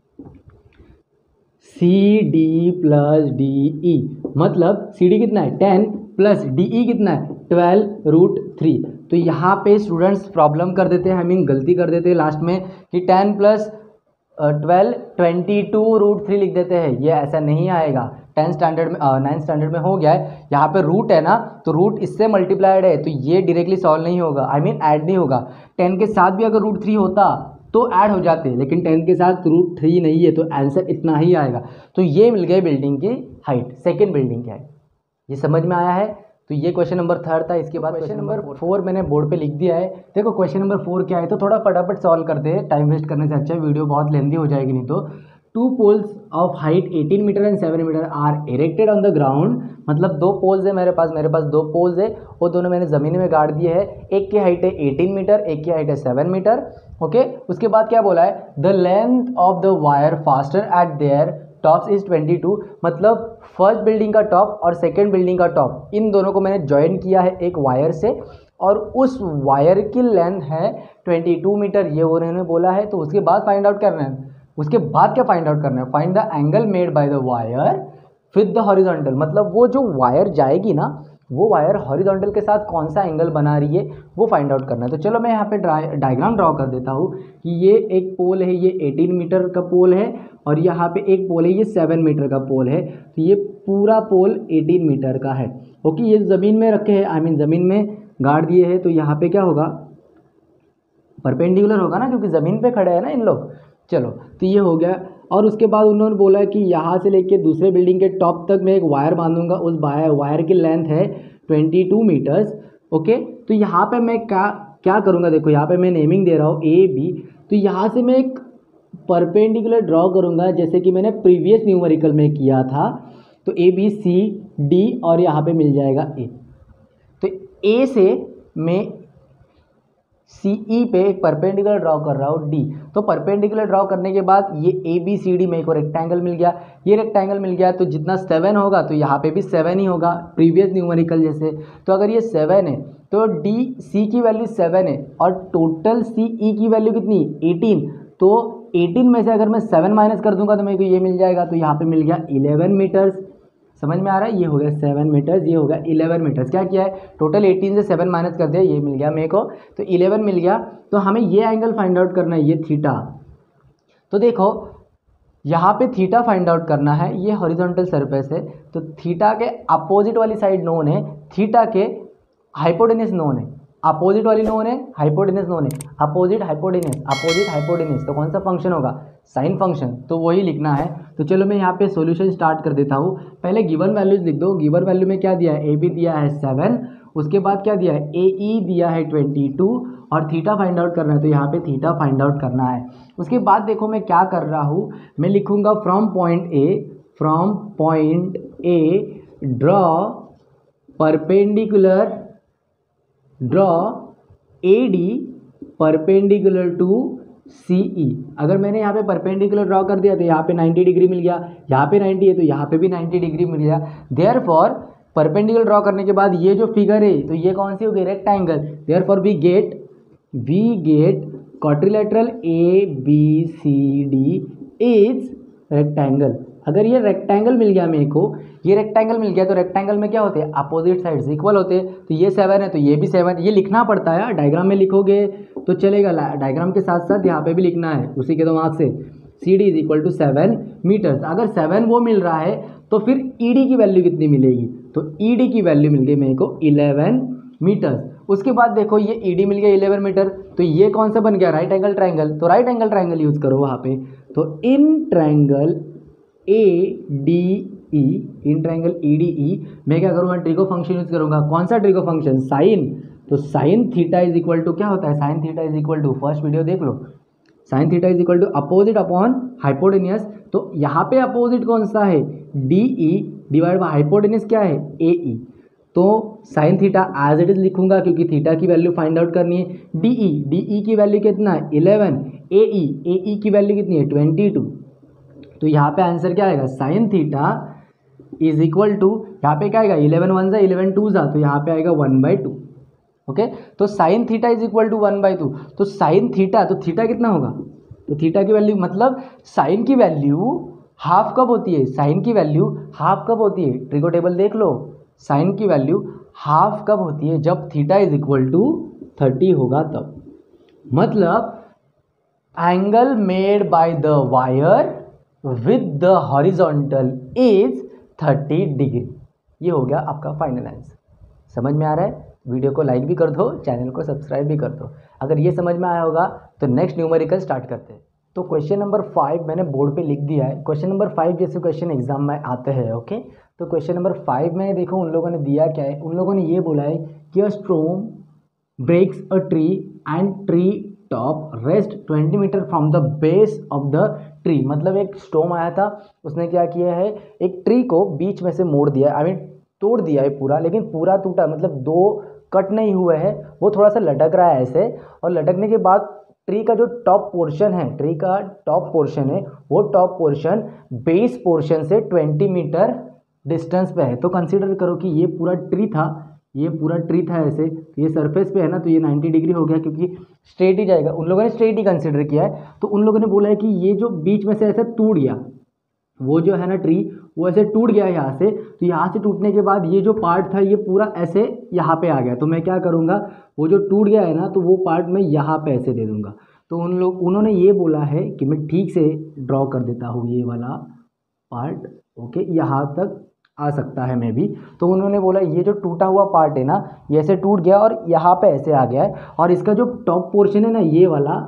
C D plus D E. मतलब सी डी कितना है, टेन, प्लस डी ई कितना है, ट्वेल्व रूट थ्री। तो यहाँ पे स्टूडेंट्स प्रॉब्लम कर देते हैं, आई मीन गलती कर देते हैं लास्ट में कि ten plus twelve twenty two root three लिख देते हैं। ये ऐसा नहीं आएगा, टेंथ स्टैंडर्ड में नाइन्थ स्टैंडर्ड में हो गया है। यहाँ पे रूट है ना, तो रूट इससे मल्टीप्लाइड है, तो ये डायरेक्टली सॉल्व नहीं होगा, आई मीन ऐड नहीं होगा। टेन के साथ भी अगर रूट थ्री होता तो ऐड हो जाते, लेकिन टेन के साथ रूट थ्री नहीं है, तो आंसर इतना ही आएगा। तो ये मिल गई बिल्डिंग की हाइट, सेकेंड बिल्डिंग की हाइट। ये समझ में आया है। तो ये क्वेश्चन नंबर थर्ड था। इसके बाद क्वेश्चन नंबर फोर मैंने बोर्ड पे लिख दिया है। देखो क्वेश्चन नंबर फोर क्या है, तो थोड़ा फटाफट सॉल्व करते हैं, टाइम वेस्ट करने से अच्छा, वीडियो बहुत लेंदी हो जाएगी नहीं तो। Two poles of height eighteen meter and seven meter are erected on the ground, मतलब दो पोल्स है मेरे पास मेरे पास दो पोल्स है, वो दोनों मैंने ज़मीन में गाड़ दिए है। एक की हाइट है एटीन मीटर, एक की हाइट है सेवन मीटर। ओके, उसके बाद क्या बोला है, the length of the wire fastened at their tops is twenty two, मतलब फर्स्ट बिल्डिंग का टॉप और सेकेंड बिल्डिंग का टॉप, इन दोनों को मैंने ज्वाइन किया है एक वायर से, और उस वायर की लेंथ है ट्वेंटी टू मीटर, ये उन्होंने बोला है। तो उसके बाद फाइंड आउट करना है, उसके बाद क्या फाइंड आउट करना है, find the angle made by the wire with the horizontal, मतलब वो जो वायर जाएगी ना, वो वायर हॉरिजॉन्टल के साथ कौन सा एंगल बना रही है वो फाइंड आउट करना है। तो चलो मैं यहाँ पे डायग्राम ड्रॉ कर देता हूँ कि ये एक पोल है, ये एटीन मीटर का पोल है, और यहाँ पे एक पोल है, ये सेवन मीटर का पोल है। तो ये पूरा पोल एटीन मीटर का है। ओके, ये ज़मीन में रखे हैं, आई मीन ज़मीन में गाड़ दिए हैं, तो यहाँ पे क्या होगा, परपेंडिकुलर होगा ना, क्योंकि ज़मीन पे खड़े हैं ना इन लोग। चलो, तो ये हो गया। और उसके बाद उन्होंने बोला है कि यहाँ से लेके दूसरे बिल्डिंग के टॉप तक मैं एक वायर बांधूंगा, उस वायर वायर की लेंथ है ट्वेंटी टू मीटर्स। ओके, तो यहाँ पे मैं क्या क्या करूँगा, देखो यहाँ पे मैं नेमिंग दे रहा हूँ ए बी, तो यहाँ से मैं एक परपेंडिकुलर ड्रॉ करूँगा जैसे कि मैंने प्रीवियस न्यूमेरिकल में किया था। तो ए बी सी डी और यहाँ पे मिल जाएगा ए। तो ए से मैं सी ई पे एक परपेंडिकुलर ड्रॉ कर रहा हूँ डी। तो परपेंडिकुलर ड्रॉ करने के बाद ये ए बी सी डी में एक रेक्टेंगल मिल गया, ये रेक्टेंगल मिल गया, तो जितना सेवन होगा तो यहाँ पे भी सेवन ही होगा प्रीवियस न्यूमेरिकल जैसे। तो अगर ये सेवन है तो डी सी की वैल्यू सेवन है, और टोटल सी ई की वैल्यू कितनी, एटीन। तो एटीन में से अगर मैं सेवन माइनस कर दूंगा तो मेरे को ये मिल जाएगा, तो यहाँ पे मिल गया इलेवन मीटर्स। समझ में आ रहा है, ये हो गया सेवन मीटर्स, ये हो गया इलेवन मीटर्स। क्या किया है, टोटल एटीन से सेवन माइनस कर दिया, ये मिल गया मेरे को, तो इलेवन मिल गया। तो हमें ये एंगल फाइंड आउट करना है, ये थीटा। तो देखो यहाँ पे थीटा फाइंड आउट करना है, ये हॉरिजॉन्टल सरफेस है, तो थीटा के अपोजिट वाली साइड नोन है, थीटा के हाइपोटेनस नोन है, अपोजिट वाली नोन है, हाइपोटेनस नोन है, अपोजिट हाइपोटेनस, अपोजिट हाइपोटेनस, तो कौन सा फंक्शन होगा, साइन फंक्शन, तो वही लिखना है। तो चलो मैं यहाँ पे सॉल्यूशन स्टार्ट कर देता हूँ। पहले गिवन वैल्यूज लिख दो। गिवन वैल्यू में क्या दिया है, ए बी दिया है सेवन, उसके बाद क्या दिया है, ए ई दिया है ट्वेंटी टू, और थीटा फाइंड आउट करना है, तो यहाँ पे थीटा फाइंड आउट करना है। उसके बाद देखो मैं क्या कर रहा हूँ, मैं लिखूँगा from point A, from point A draw perpendicular, draw A D perpendicular to C E. अगर मैंने यहाँ पे परपेंडिकुलर ड्रॉ कर दिया तो यहाँ पे नाइन्टी डिग्री मिल गया, यहाँ पे नाइन्टी है तो यहाँ पे भी नाइन्टी डिग्री मिल गया। देयरफॉर परपेंडिकुलर ड्रॉ करने के बाद ये जो फिगर है तो ये कौन सी हो गई, rectangle. Therefore we get we get quadrilateral A B C D is rectangle. अगर ये रेक्टेंगल मिल गया मेरे को, ये रेक्टेंगल मिल गया, तो रेक्टेंगल में क्या होते हैं, अपोजिट साइड्स इक्वल होते हैं। तो ये सेवन है तो ये भी सेवन, ये लिखना पड़ता है, डायग्राम में लिखोगे तो चलेगा, डायग्राम के साथ साथ यहाँ पे भी लिखना है उसी के दिमाग से। C D is equal to seven meters. अगर सेवन वो मिल रहा है तो फिर ई डी की वैल्यू कितनी मिलेगी, तो ई डी की वैल्यू मिल गई मेरे को इलेवन मीटर्स। उसके बाद देखो ये ई डी मिल गया इलेवन मीटर, तो ये कौन सा बन गया, राइट एंगल ट्राइंगल। तो राइट एंगल ट्राइंगल यूज करो वहाँ पे। तो in triangle A D E, in triangle E D E, मैं क्या करूँगा, ट्रिगो फंक्शन यूज करूँगा। कौन सा ट्रिगो फंक्शन, साइन। तो sine theta is equal to क्या होता है, sine theta is equal to, first video देख लो, sine theta is equal to opposite upon hypotenuse. तो यहाँ पे अपोजिट कौन सा है, D E divide by hypotenuse क्या है, ए ई। तो sine theta as it is लिखूंगा क्योंकि थीटा की वैल्यू फाइंड आउट करनी है। डी ई, डी ई की वैल्यू कितना है, इलेवन। ए ई, ए ई की वैल्यू कितनी है, ट्वेंटी टू। तो यहाँ पे आंसर क्या आएगा, sine theta is equal to, यहाँ पे क्या आएगा, इलेवन वन जा इलेवन टू जा, तो यहाँ पे आएगा वन बाई टू। ओके, तो sine theta is equal to one by two. तो साइन थीटा, तो थीटा कितना होगा, तो थीटा की वैल्यू, मतलब साइन की वैल्यू हाफ कब होती है, साइन की वैल्यू हाफ कब होती है, ट्रिगो टेबल देख लो, साइन की वैल्यू हाफ कब होती है, जब theta is equal to thirty होगा तब। मतलब angle made by the wire with the horizontal is thirty degree. ये हो गया आपका फाइनल आंसर। समझ में आ रहा है, वीडियो को लाइक भी कर दो, चैनल को सब्सक्राइब भी कर दो। अगर ये समझ में आया होगा तो नेक्स्ट न्यूमेरिकल स्टार्ट करते हैं। तो क्वेश्चन नंबर फाइव मैंने बोर्ड पे लिख दिया है। क्वेश्चन नंबर फाइव जैसे क्वेश्चन एग्जाम में आते हैं। ओके, तो क्वेश्चन नंबर फाइव में देखो उन लोगों ने दिया क्या है, उन लोगों ने ये बोला है कि a storm breaks a tree and tree top rest twenty meter from the base of the tree, मतलब एक स्टॉर्म आया था, उसने क्या किया है, एक ट्री को बीच में से मोड़ दिया, आई मीन तोड़ दिया है पूरा, लेकिन पूरा टूटा मतलब दो कट नहीं हुए हैं, वो थोड़ा सा लटक रहा है ऐसे, और लटकने के बाद ट्री का जो टॉप पोर्शन है, ट्री का टॉप पोर्शन है, वो टॉप पोर्शन बेस पोर्शन से ट्वेंटी मीटर डिस्टेंस पे है। तो कंसीडर करो कि ये पूरा ट्री था, ये पूरा ट्री था ऐसे, तो ये सरफेस पे है ना, तो ये नाइन्टी डिग्री हो गया क्योंकि स्ट्रेट ही जाएगा, उन लोगों ने स्ट्रेट ही कंसीडर किया है। तो उन लोगों ने बोला है कि ये जो बीच में से ऐसे टूट गया, वो जो है ना ट्री, वो ऐसे टूट गया यहाँ से, तो यहाँ से टूटने के बाद ये जो पार्ट था ये पूरा ऐसे यहाँ पे आ गया। तो मैं क्या करूँगा, वो जो टूट गया है ना, तो वो पार्ट मैं यहाँ पे ऐसे दे दूँगा। तो उन लोग उन्होंने ये बोला है कि मैं ठीक से ड्रॉ कर देता हूँ ये वाला पार्ट, ओके, यहाँ तक आ सकता है मे भी। तो उन्होंने बोला ये जो टूटा हुआ पार्ट है ना, ये ऐसे टूट गया और यहाँ पे ऐसे आ गया है, और इसका जो टॉप पोर्शन है ना, ये वाला,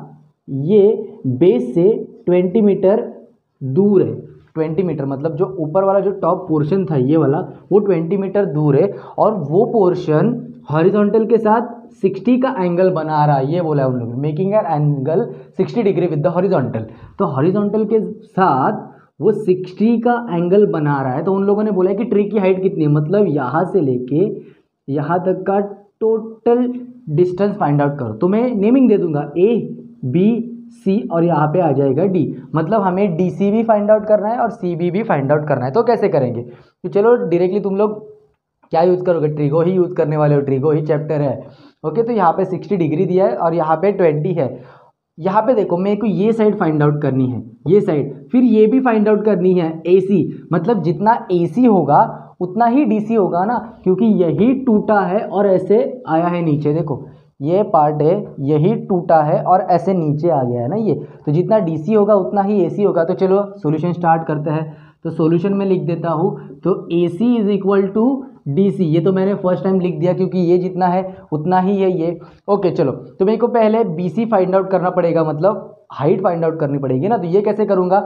ये बेस से ट्वेंटी मीटर दूर है। ट्वेंटी मीटर मतलब जो ऊपर वाला जो टॉप पोर्शन था ये वाला, वो ट्वेंटी मीटर दूर है, और वो पोर्शन हॉरिजॉन्टल के साथ सिक्सटी का एंगल बना रहा है, ये बोला है उन लोगों ने, making an angle sixty degree with the horizontal. तो हॉरिजॉन्टल के साथ वो सिक्सटी का एंगल बना रहा है। तो उन लोगों ने बोला है कि ट्री की हाइट कितनी है, मतलब यहाँ से लेके यहाँ तक का टोटल डिस्टेंस फाइंड आउट करो। तो मैं नेमिंग दे दूंगा ए बी सी, और यहाँ पे आ जाएगा डी, मतलब हमें डी सी भी फाइंड आउट करना है और सी बी भी फाइंड आउट करना है। तो कैसे करेंगे, तो चलो डायरेक्टली तुम लोग क्या यूज़ करोगे, ट्रिगो ही यूज़ करने वाले हो, ट्रिगो ही चैप्टर है, ओके। तो यहाँ पे सिक्सटी डिग्री दिया है और यहाँ पे ट्वेंटी है। यहाँ पे देखो मेरे को ये साइड फाइंड आउट करनी है, ये साइड, फिर ये भी फाइंड आउट करनी है ए सी, मतलब जितना ए सी होगा उतना ही डी सी होगा ना, क्योंकि यही टूटा है और ऐसे आया है नीचे। देखो ये पार्ट है, यही टूटा है और ऐसे नीचे आ गया है ना ये, तो जितना डी सी होगा उतना ही ए सी होगा। तो चलो सॉल्यूशन स्टार्ट करते हैं। तो सॉल्यूशन में लिख देता हूँ, तो A C is equal to D C, ये तो मैंने फर्स्ट टाइम लिख दिया क्योंकि ये जितना है उतना ही है ये, ओके। चलो तो मेरे को पहले बी सी फाइंड आउट करना पड़ेगा, मतलब हाइट फाइंड आउट करनी पड़ेगी ना। तो ये कैसे करूँगा,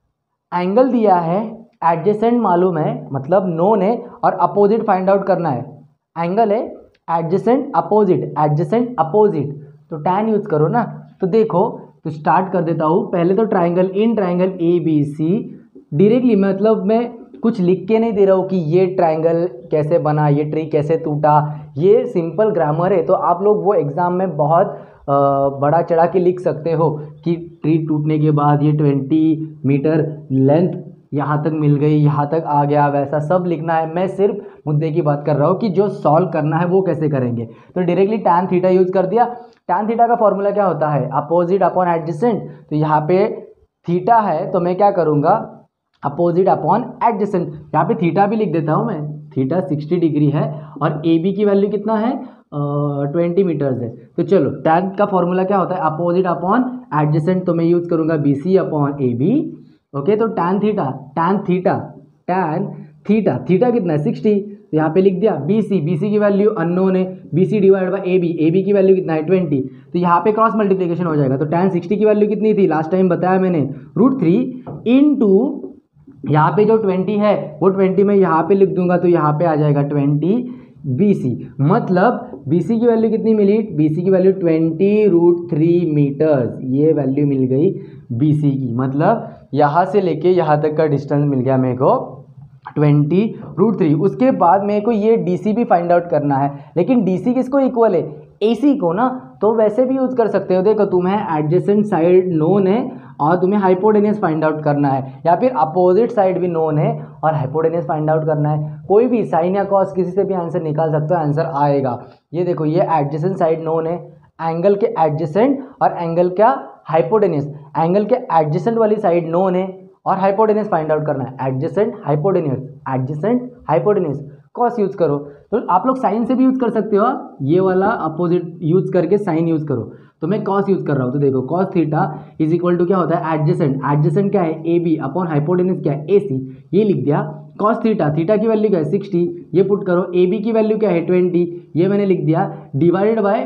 एंगल दिया है, एडजेसेंट मालूम है, मतलब नोन है, और अपोजिट फाइंड आउट करना है। एंगल है एडजेसेंट अपोजिट, एडजेसेंट अपोजिट, तो टैन यूज करो ना। तो देखो, तो स्टार्ट कर देता हूँ। पहले तो triangle, in triangle A B C, directly मतलब मैं कुछ लिख के नहीं दे रहा हूँ कि ये ट्राइंगल कैसे बना, ये ट्री कैसे टूटा, ये सिंपल ग्रामर है। तो आप लोग वो एग्ज़ाम में बहुत आ, बड़ा चढ़ा के लिख सकते हो कि ट्री टूटने के बाद ये ट्वेंटी मीटर लेंथ यहाँ तक मिल गई, यहाँ तक आ गया, वैसा सब लिखना है। मैं सिर्फ मुद्दे की बात कर रहा हूँ कि जो सॉल्व करना है वो कैसे करेंगे। तो डायरेक्टली टैन थीटा यूज़ कर दिया। टैन थीटा का फॉर्मूला क्या होता है, अपोजिट अपॉन एडजेसेंट। तो यहाँ पे थीटा है तो मैं क्या करूँगा, अपोजिट अपॉन एडजेसेंट। यहाँ पे थीटा भी लिख देता हूँ मैं, थीटा सिक्सटी डिग्री है और ए बी की वैल्यू कितना है, ट्वेंटी मीटर्स है। तो चलो टैन का फॉर्मूला क्या होता है, अपोजिट अपॉन एडजेसेंट। तो मैं यूज़ करूँगा B C upon A B, okay. तो tan theta, tan theta, tan theta, theta कितना है सिक्सटी, तो यहाँ पे लिख दिया बी सी, बी सी की वैल्यू अननोन है, B C divide by A B, A B की वैल्यू कितना है ट्वेंटी, तो यहाँ पे क्रॉस मल्टीप्लिकेशन हो जाएगा। तो टैन सिक्सटी की वैल्यू कितनी थी, लास्ट टाइम बताया मैंने, रूट थ्री इन टू यहाँ पे जो ट्वेंटी है वो ट्वेंटी में यहाँ पे लिख दूंगा, तो यहाँ पे आ जाएगा ट्वेंटी बी सी। मतलब बी सी की वैल्यू कितनी मिली, बी सी की value twenty root three metres, ये वैल्यू मिल गई बी सी की। मतलब यहाँ से लेके यहाँ तक का डिस्टेंस मिल गया मेरे को ट्वेंटी रूट थ्री। उसके बाद मेरे को ये डी सी भी फाइंड आउट करना है, लेकिन डी सी किसको इक्वल है, ए सी को ना। तो वैसे भी यूज़ कर सकते हो, देखो तुम्हें एडजेसेंट साइड नोन है और तुम्हें हाइपोटेनियस फाइंड आउट करना है, या फिर अपोजिट साइड भी नोन है और हाइपोटेनियस फाइंड आउट करना है। कोई भी साइन या कॉस किसी से भी आंसर निकाल सकते हो, आंसर आएगा। ये देखो ये एडजेसेंट साइड नोन है, एंगल के एडजेसेंट और एंगल क्या हाइपोटेनियस, एंगल के एडजेसेंट वाली साइड नोन है और हाइपोटेनियस फाइंड आउट करना है, adjacent hypotenuse, adjacent hypotenuse. Cos use करो, तो आप लोग साइन से भी यूज़ कर सकते हो, ये वाला अपोजिट यूज़ करके साइन यूज़ करो। तो मैं कॉस यूज़ कर रहा हूँ, तो देखो cos theta is equal to क्या होता है, एडजेसेंट, एडजेसेंट क्या है ए बी अपॉन हाइपोटेनियस क्या है ए सी, ये लिख दिया। कॉस थीटा, थीटा की वैल्यू क्या है सिक्सटी, ये पुट करो, ए बी की वैल्यू क्या है ट्वेंटी, ये मैंने लिख दिया, divided by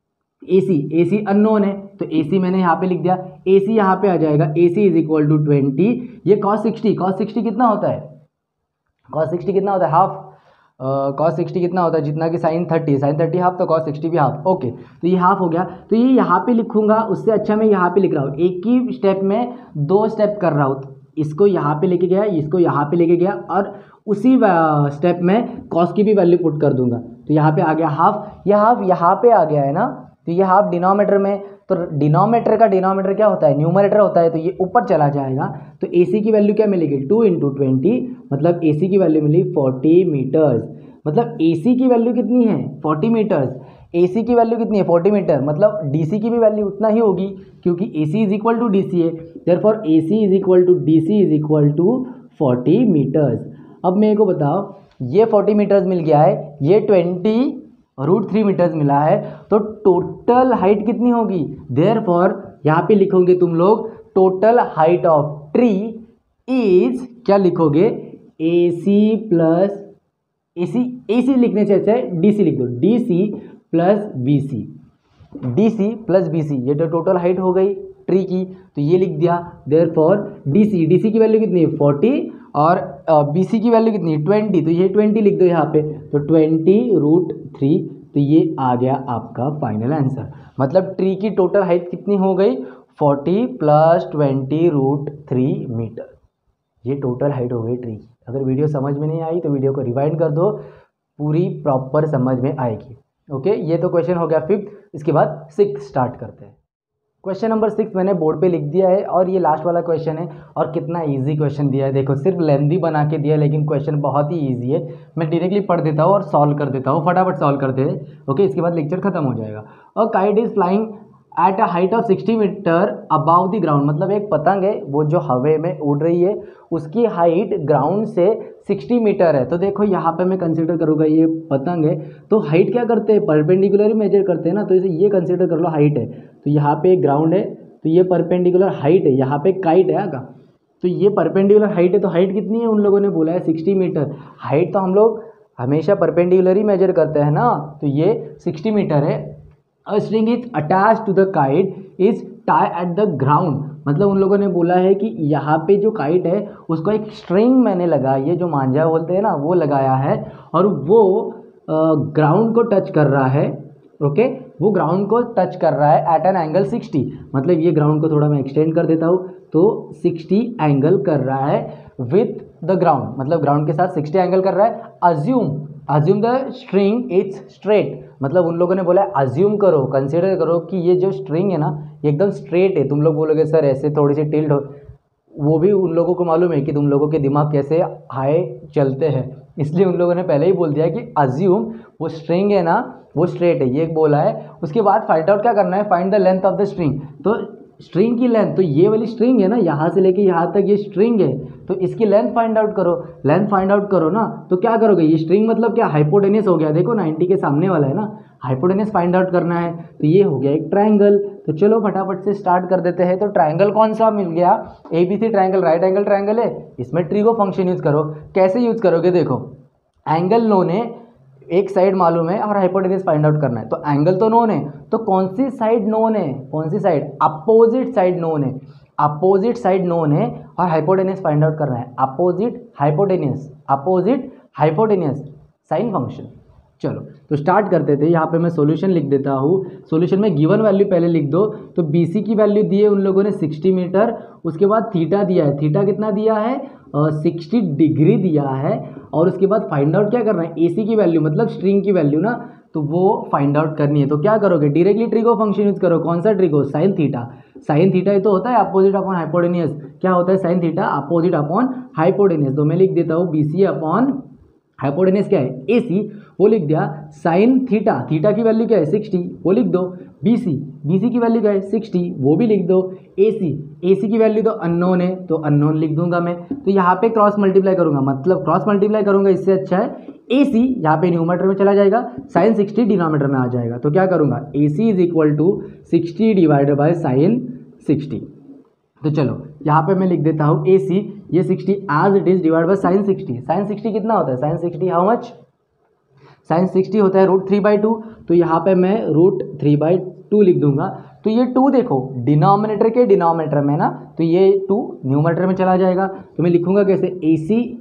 A C, A C unknown है तो ए सी मैंने यहाँ पे लिख दिया, ए सी यहाँ पे आ जाएगा, A C is equal to twenty, ये कॉस सिक्सटी, कॉस सिक्सटी कितना होता है, कॉस सिक्सटी कितना होता है हाफ, कॉस सिक्सटी कितना होता है, जितना कि sine thirty, sine thirty half तो कॉस सिक्सटी भी हाफ। ओके, तो ये हाफ हो गया, तो ये यहाँ पे लिखूंगा, उससे अच्छा मैं यहाँ पे लिख रहा हूँ, एक ही स्टेप में दो स्टेप कर रहा हूँ, इसको यहाँ पे लेके गया, इसको यहाँ पे लेके गया, और उसी स्टेप में कॉस की भी वैल्यू पुट कर दूंगा। तो यहाँ पे आ गया हाफ, यह हाफ यहाँ पे आ गया है ना, तो ये हाफ डिनोमिनेटर में, तो डिनोमिनेटर का डिनोमिनेटर क्या होता है, न्यूमरेटर होता है, तो ये ऊपर चला जाएगा। तो ए सी की वैल्यू क्या मिलेगी, टू इंटू ट्वेंटी, मतलब ए सी की वैल्यू मिली फोर्टी मीटर्स। मतलब ए सी की वैल्यू कितनी है, फोर्टी मीटर्स। ए सी की वैल्यू कितनी है, फोर्टी मीटर, मतलब डी सी की भी वैल्यू उतना ही होगी, क्योंकि A C is equal to D C है। Therefore A C is equal to D C is equal to forty metres. अब मेरे को बताओ, ये फोर्टी मीटर्स मिल गया है, ये ट्वेंटी रूट थ्री मीटर्स मिला है, तो टोटल हाइट कितनी होगी। देयरफॉर यहाँ पे लिखोगे तुम लोग, total height of tree is, क्या लिखोगे, ए C plus A C, A सी लिखने से अच्छा है डी सी लिख दो, D C plus B C, D C plus B C, ये तो टोटल हाइट हो गई ट्री की, तो ये लिख दिया। Therefore D C, D C की वैल्यू कितनी है, फोर्टी, और बी सी की वैल्यू कितनी है, ट्वेंटी, तो ये ट्वेंटी लिख दो यहाँ पे, तो ट्वेंटी रूट थ्री, तो ये आ गया आपका फाइनल आंसर। मतलब ट्री की टोटल हाइट कितनी हो गई, forty plus twenty root three metre, ये टोटल हाइट हो गई ट्री की। अगर वीडियो समझ में नहीं आई तो वीडियो को रिवाइंड कर दो, पूरी प्रॉपर समझ में आएगी। ओके, ये तो क्वेश्चन हो गया फिफ्थ। इसके बाद सिक्स स्टार्ट करते हैं। क्वेश्चन नंबर सिक्स मैंने बोर्ड पे लिख दिया है, और ये लास्ट वाला क्वेश्चन है, और कितना इजी क्वेश्चन दिया है, देखो सिर्फ लेंथी बना के दिया है, लेकिन क्वेश्चन बहुत ही इजी है। मैं डायरेक्टली पढ़ देता हूँ और सॉल्व कर देता हूँ, फटाफट सॉल्व करते हैं। ओके, इसके बाद लेक्चर खत्म हो जाएगा। और kite is flying at a height of sixty metre above the ground, मतलब एक पतंग है वो जो हवे में उड़ रही है, उसकी हाइट ग्राउंड से सिक्सटी मीटर है। तो देखो यहाँ पे मैं कंसीडर करूँगा ये पतंग है, तो हाइट क्या करते हैं, परपेंडिकुलर ही मेजर करते हैं ना, तो इसे ये कंसीडर कर लो हाइट है। तो यहाँ पे ग्राउंड है, तो ये परपेंडिकुलर हाइट है, यहाँ पे काइट है आगा, तो ये परपेंडिकुलर हाइट है, तो हाइट कितनी है, उन लोगों ने बोला है सिक्सटी मीटर। हाइट तो हम लोग हमेशा परपेंडिकुलर ही मेजर करते हैं ना, तो ये सिक्सटी मीटर है। A string is attach to the kite is tie at the ground, मतलब उन लोगों ने बोला है कि यहाँ पे जो काइट है उसको एक स्ट्रिंग मैंने लगाई है, जो मांझा बोलते हैं ना वो लगाया है, और वो ग्राउंड को टच कर रहा है। ओके, वो ग्राउंड को टच कर रहा है एट एन एंगल सिक्सटी, मतलब ये ग्राउंड को थोड़ा मैं एक्सटेंड कर देता हूँ, तो सिक्सटी एंगल कर रहा है विथ द ग्राउंड, मतलब ग्राउंड के साथ सिक्सटी एंगल कर रहा है। Assume assume the string is straight, मतलब उन लोगों ने बोला है अज्यूम करो, कंसिडर करो कि ये जो स्ट्रिंग है ना ये एकदम स्ट्रेट है। तुम लोग बोलोगे सर ऐसे थोड़ी सी टिल्ट हो, वो भी उन लोगों को मालूम है कि तुम लोगों के दिमाग कैसे हाई चलते हैं, इसलिए उन लोगों ने पहले ही बोल दिया कि अज्यूम वो स्ट्रिंग है ना वो स्ट्रेट है, ये एक बोला है। उसके बाद फाइंड आउट क्या करना है, find the length of the string, तो स्ट्रिंग की लेंथ, तो ये वाली स्ट्रिंग है ना यहाँ से लेके यहाँ तक ये स्ट्रिंग है, तो इसकी लेंथ फाइंड आउट करो। लेंथ फाइंड आउट करो ना, तो क्या करोगे, ये स्ट्रिंग मतलब क्या, हाइपोटेनियस हो गया, देखो नाइन्टी के सामने वाला है ना, हाइपोटेनियस फाइंड आउट करना है, तो ये हो गया एक ट्रायंगल। तो चलो फटाफट से स्टार्ट कर देते हैं। तो ट्रायंगल कौन सा मिल गया, A B C triangle, right angle triangle है, इसमें ट्रिगो फंक्शन यूज करो। कैसे यूज करोगे, देखो एंगल नोन है, एक साइड मालूम है और हाइपोटेनियस फाइंड आउट करना है, तो एंगल तो नोन है, तो कौन सी साइड नोन है, कौन सी साइड, अपोजिट साइड नोन है, अपोजिट साइड नोन है, और हाइपोटेनियस फाइंड आउट करना है, opposite hypotenuse, opposite hypotenuse sine function. चलो तो स्टार्ट करते थे। यहाँ पे मैं सॉल्यूशन लिख देता हूँ, सॉल्यूशन में गिवन वैल्यू पहले लिख दो। तो बी सी की वैल्यू दी है उन लोगों ने सिक्सटी मीटर, उसके बाद थीटा दिया है, थीटा कितना दिया है, सिक्सटी डिग्री दिया है, और उसके बाद फाइंड आउट क्या करना है, ए सी की वैल्यू मतलब स्ट्रिंग की वैल्यू ना, तो वो फाइंड आउट करनी है। तो क्या करोगे, डायरेक्टली ट्रिगो फंक्शन यूज करो। कौन सा trigo, sine theta, sine theta ये तो होता है अपोजिट अपॉन हाइपोटेनियस, क्या होता है sine theta opposite upon hypotenuse. तो मैं लिख देता हूँ बी सी अपॉन हाइपोटेनियस क्या है, ए सी, वो लिख दिया। साइन थीटा, थीटा की वैल्यू क्या है सिक्सटी, वो लिख दो। बी सी, बी सी की वैल्यू क्या है सिक्सटी, वो भी लिख दो। ए सी, ए सी की वैल्यू तो अननोन है, तो अननोन लिख दूंगा मैं। तो यहाँ पे क्रॉस मल्टीप्लाई करूंगा, मतलब क्रॉस मल्टीप्लाई करूंगा, इससे अच्छा है ए सी यहाँ पे न्यूमरेटर में चला जाएगा, साइन सिक्सटी डिनोमिनेटर में आ जाएगा। तो क्या करूंगा, A C is equal to sixty divided by sine sixty. तो चलो यहाँ पे मैं लिख देता हूँ ए सी, ये sixty as it is divide by sine sixty. Sine sixty कितना होता है, sine sixty how much, sine sixty होता है रूट थ्री बाई टू, तो यहाँ पे मैं रूट थ्री बाई टू लिख दूंगा। तो ये टू देखो डिनोमिनेटर के डिनोमिनेटर में ना, तो ये टू न्यूमरेटर में चला जाएगा। तो मैं लिखूंगा कैसे, A C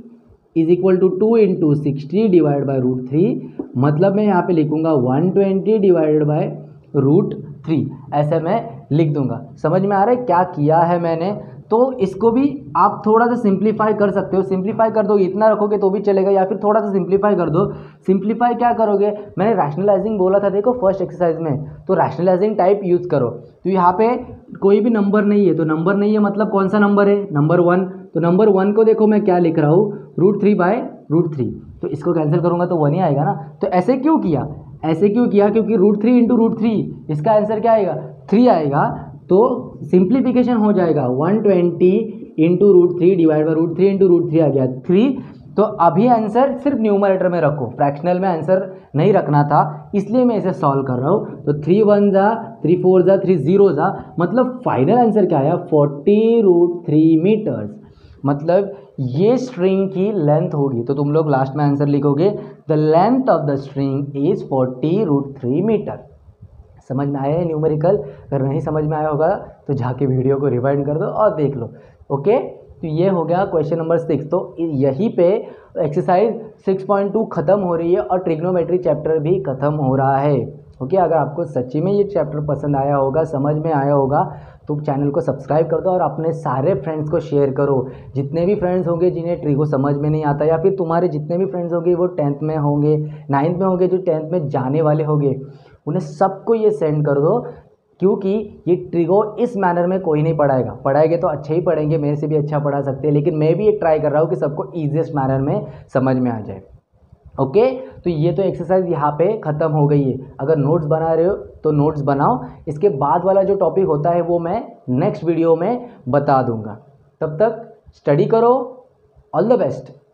is equal to two into sixty divide by root three, मतलब मैं यहाँ पे लिखूंगा one twenty divided by root three, ऐसे मैं लिख दूंगा। समझ में आ रहा है क्या किया है मैंने? तो इसको भी आप थोड़ा सा सिंप्लीफाई कर सकते हो। सिंप्लीफाई कर दो, इतना रखोगे तो भी चलेगा, या फिर थोड़ा सा सिंप्लीफाई कर दो। सिंप्लीफाई क्या करोगे, मैंने रैशनलाइजिंग बोला था देखो फर्स्ट एक्सरसाइज में, तो रैशनलाइजिंग टाइप यूज़ करो। तो यहाँ पे कोई भी नंबर नहीं है, तो नंबर नहीं है मतलब कौन सा नंबर है, नंबर वन। तो नंबर वन को देखो मैं क्या लिख रहा हूँ, root three by root three, तो इसको कैंसिल करूँगा तो वन ही आएगा ना। तो ऐसे क्यों किया, ऐसे क्यों किया, क्योंकि root three into root three, इसका आंसर क्या आएगा, थ्री आएगा। तो सिंप्लीफिकेशन हो जाएगा, one twenty into root three divide by root three into root three आ गया थ्री। तो अभी आंसर सिर्फ न्यूमरेटर में रखो, फ्रैक्शनल में आंसर नहीं रखना था, इसलिए मैं इसे सॉल्व कर रहा हूँ। तो थ्री वन जा, थ्री फोर जा, थ्री जीरो जा, मतलब फाइनल आंसर क्या आया, फोर्टी रूट थ्री मीटर्स, मतलब ये स्ट्रिंग की लेंथ होगी। तो तुम लोग लास्ट में आंसर लिखोगे, the length of the string is forty root three metre. समझ में आया है न्यूमेरिकल? अगर नहीं समझ में आया होगा तो जाके वीडियो को रिवाइंड कर दो और देख लो। ओके, तो ये हो गया क्वेश्चन नंबर सिक्स। तो यहीं पे एक्सरसाइज सिक्स पॉइंट टू खत्म हो रही है और ट्रिग्नोमेट्री चैप्टर भी खत्म हो रहा है। ओके, अगर आपको सच्ची में ये चैप्टर पसंद आया होगा, समझ में आया होगा, तो चैनल को सब्सक्राइब कर दो और अपने सारे फ्रेंड्स को शेयर करो। जितने भी फ्रेंड्स होंगे जिन्हें ट्रिगो समझ में नहीं आता, या फिर तुम्हारे जितने भी फ्रेंड्स होंगे वो टेंथ में होंगे, नाइन्थ में होंगे, जो टेंथ में जाने वाले होंगे, उन्हें सबको ये सेंड कर दो, क्योंकि ये ट्रिगो इस मैनर में कोई नहीं पढ़ाएगा। पढ़ाएंगे तो अच्छे ही पढ़ेंगे, मेरे से भी अच्छा पढ़ा सकते हैं, लेकिन मैं भी एक ट्राई कर रहा हूँ कि सबको ईजिएस्ट मैनर में समझ में आ जाए। ओके, तो ये तो एक्सरसाइज यहाँ पे ख़त्म हो गई है। अगर नोट्स बना रहे हो तो नोट्स बनाओ, इसके बाद वाला जो टॉपिक होता है वो मैं नेक्स्ट वीडियो में बता दूंगा। तब तक स्टडी करो, ऑल द बेस्ट।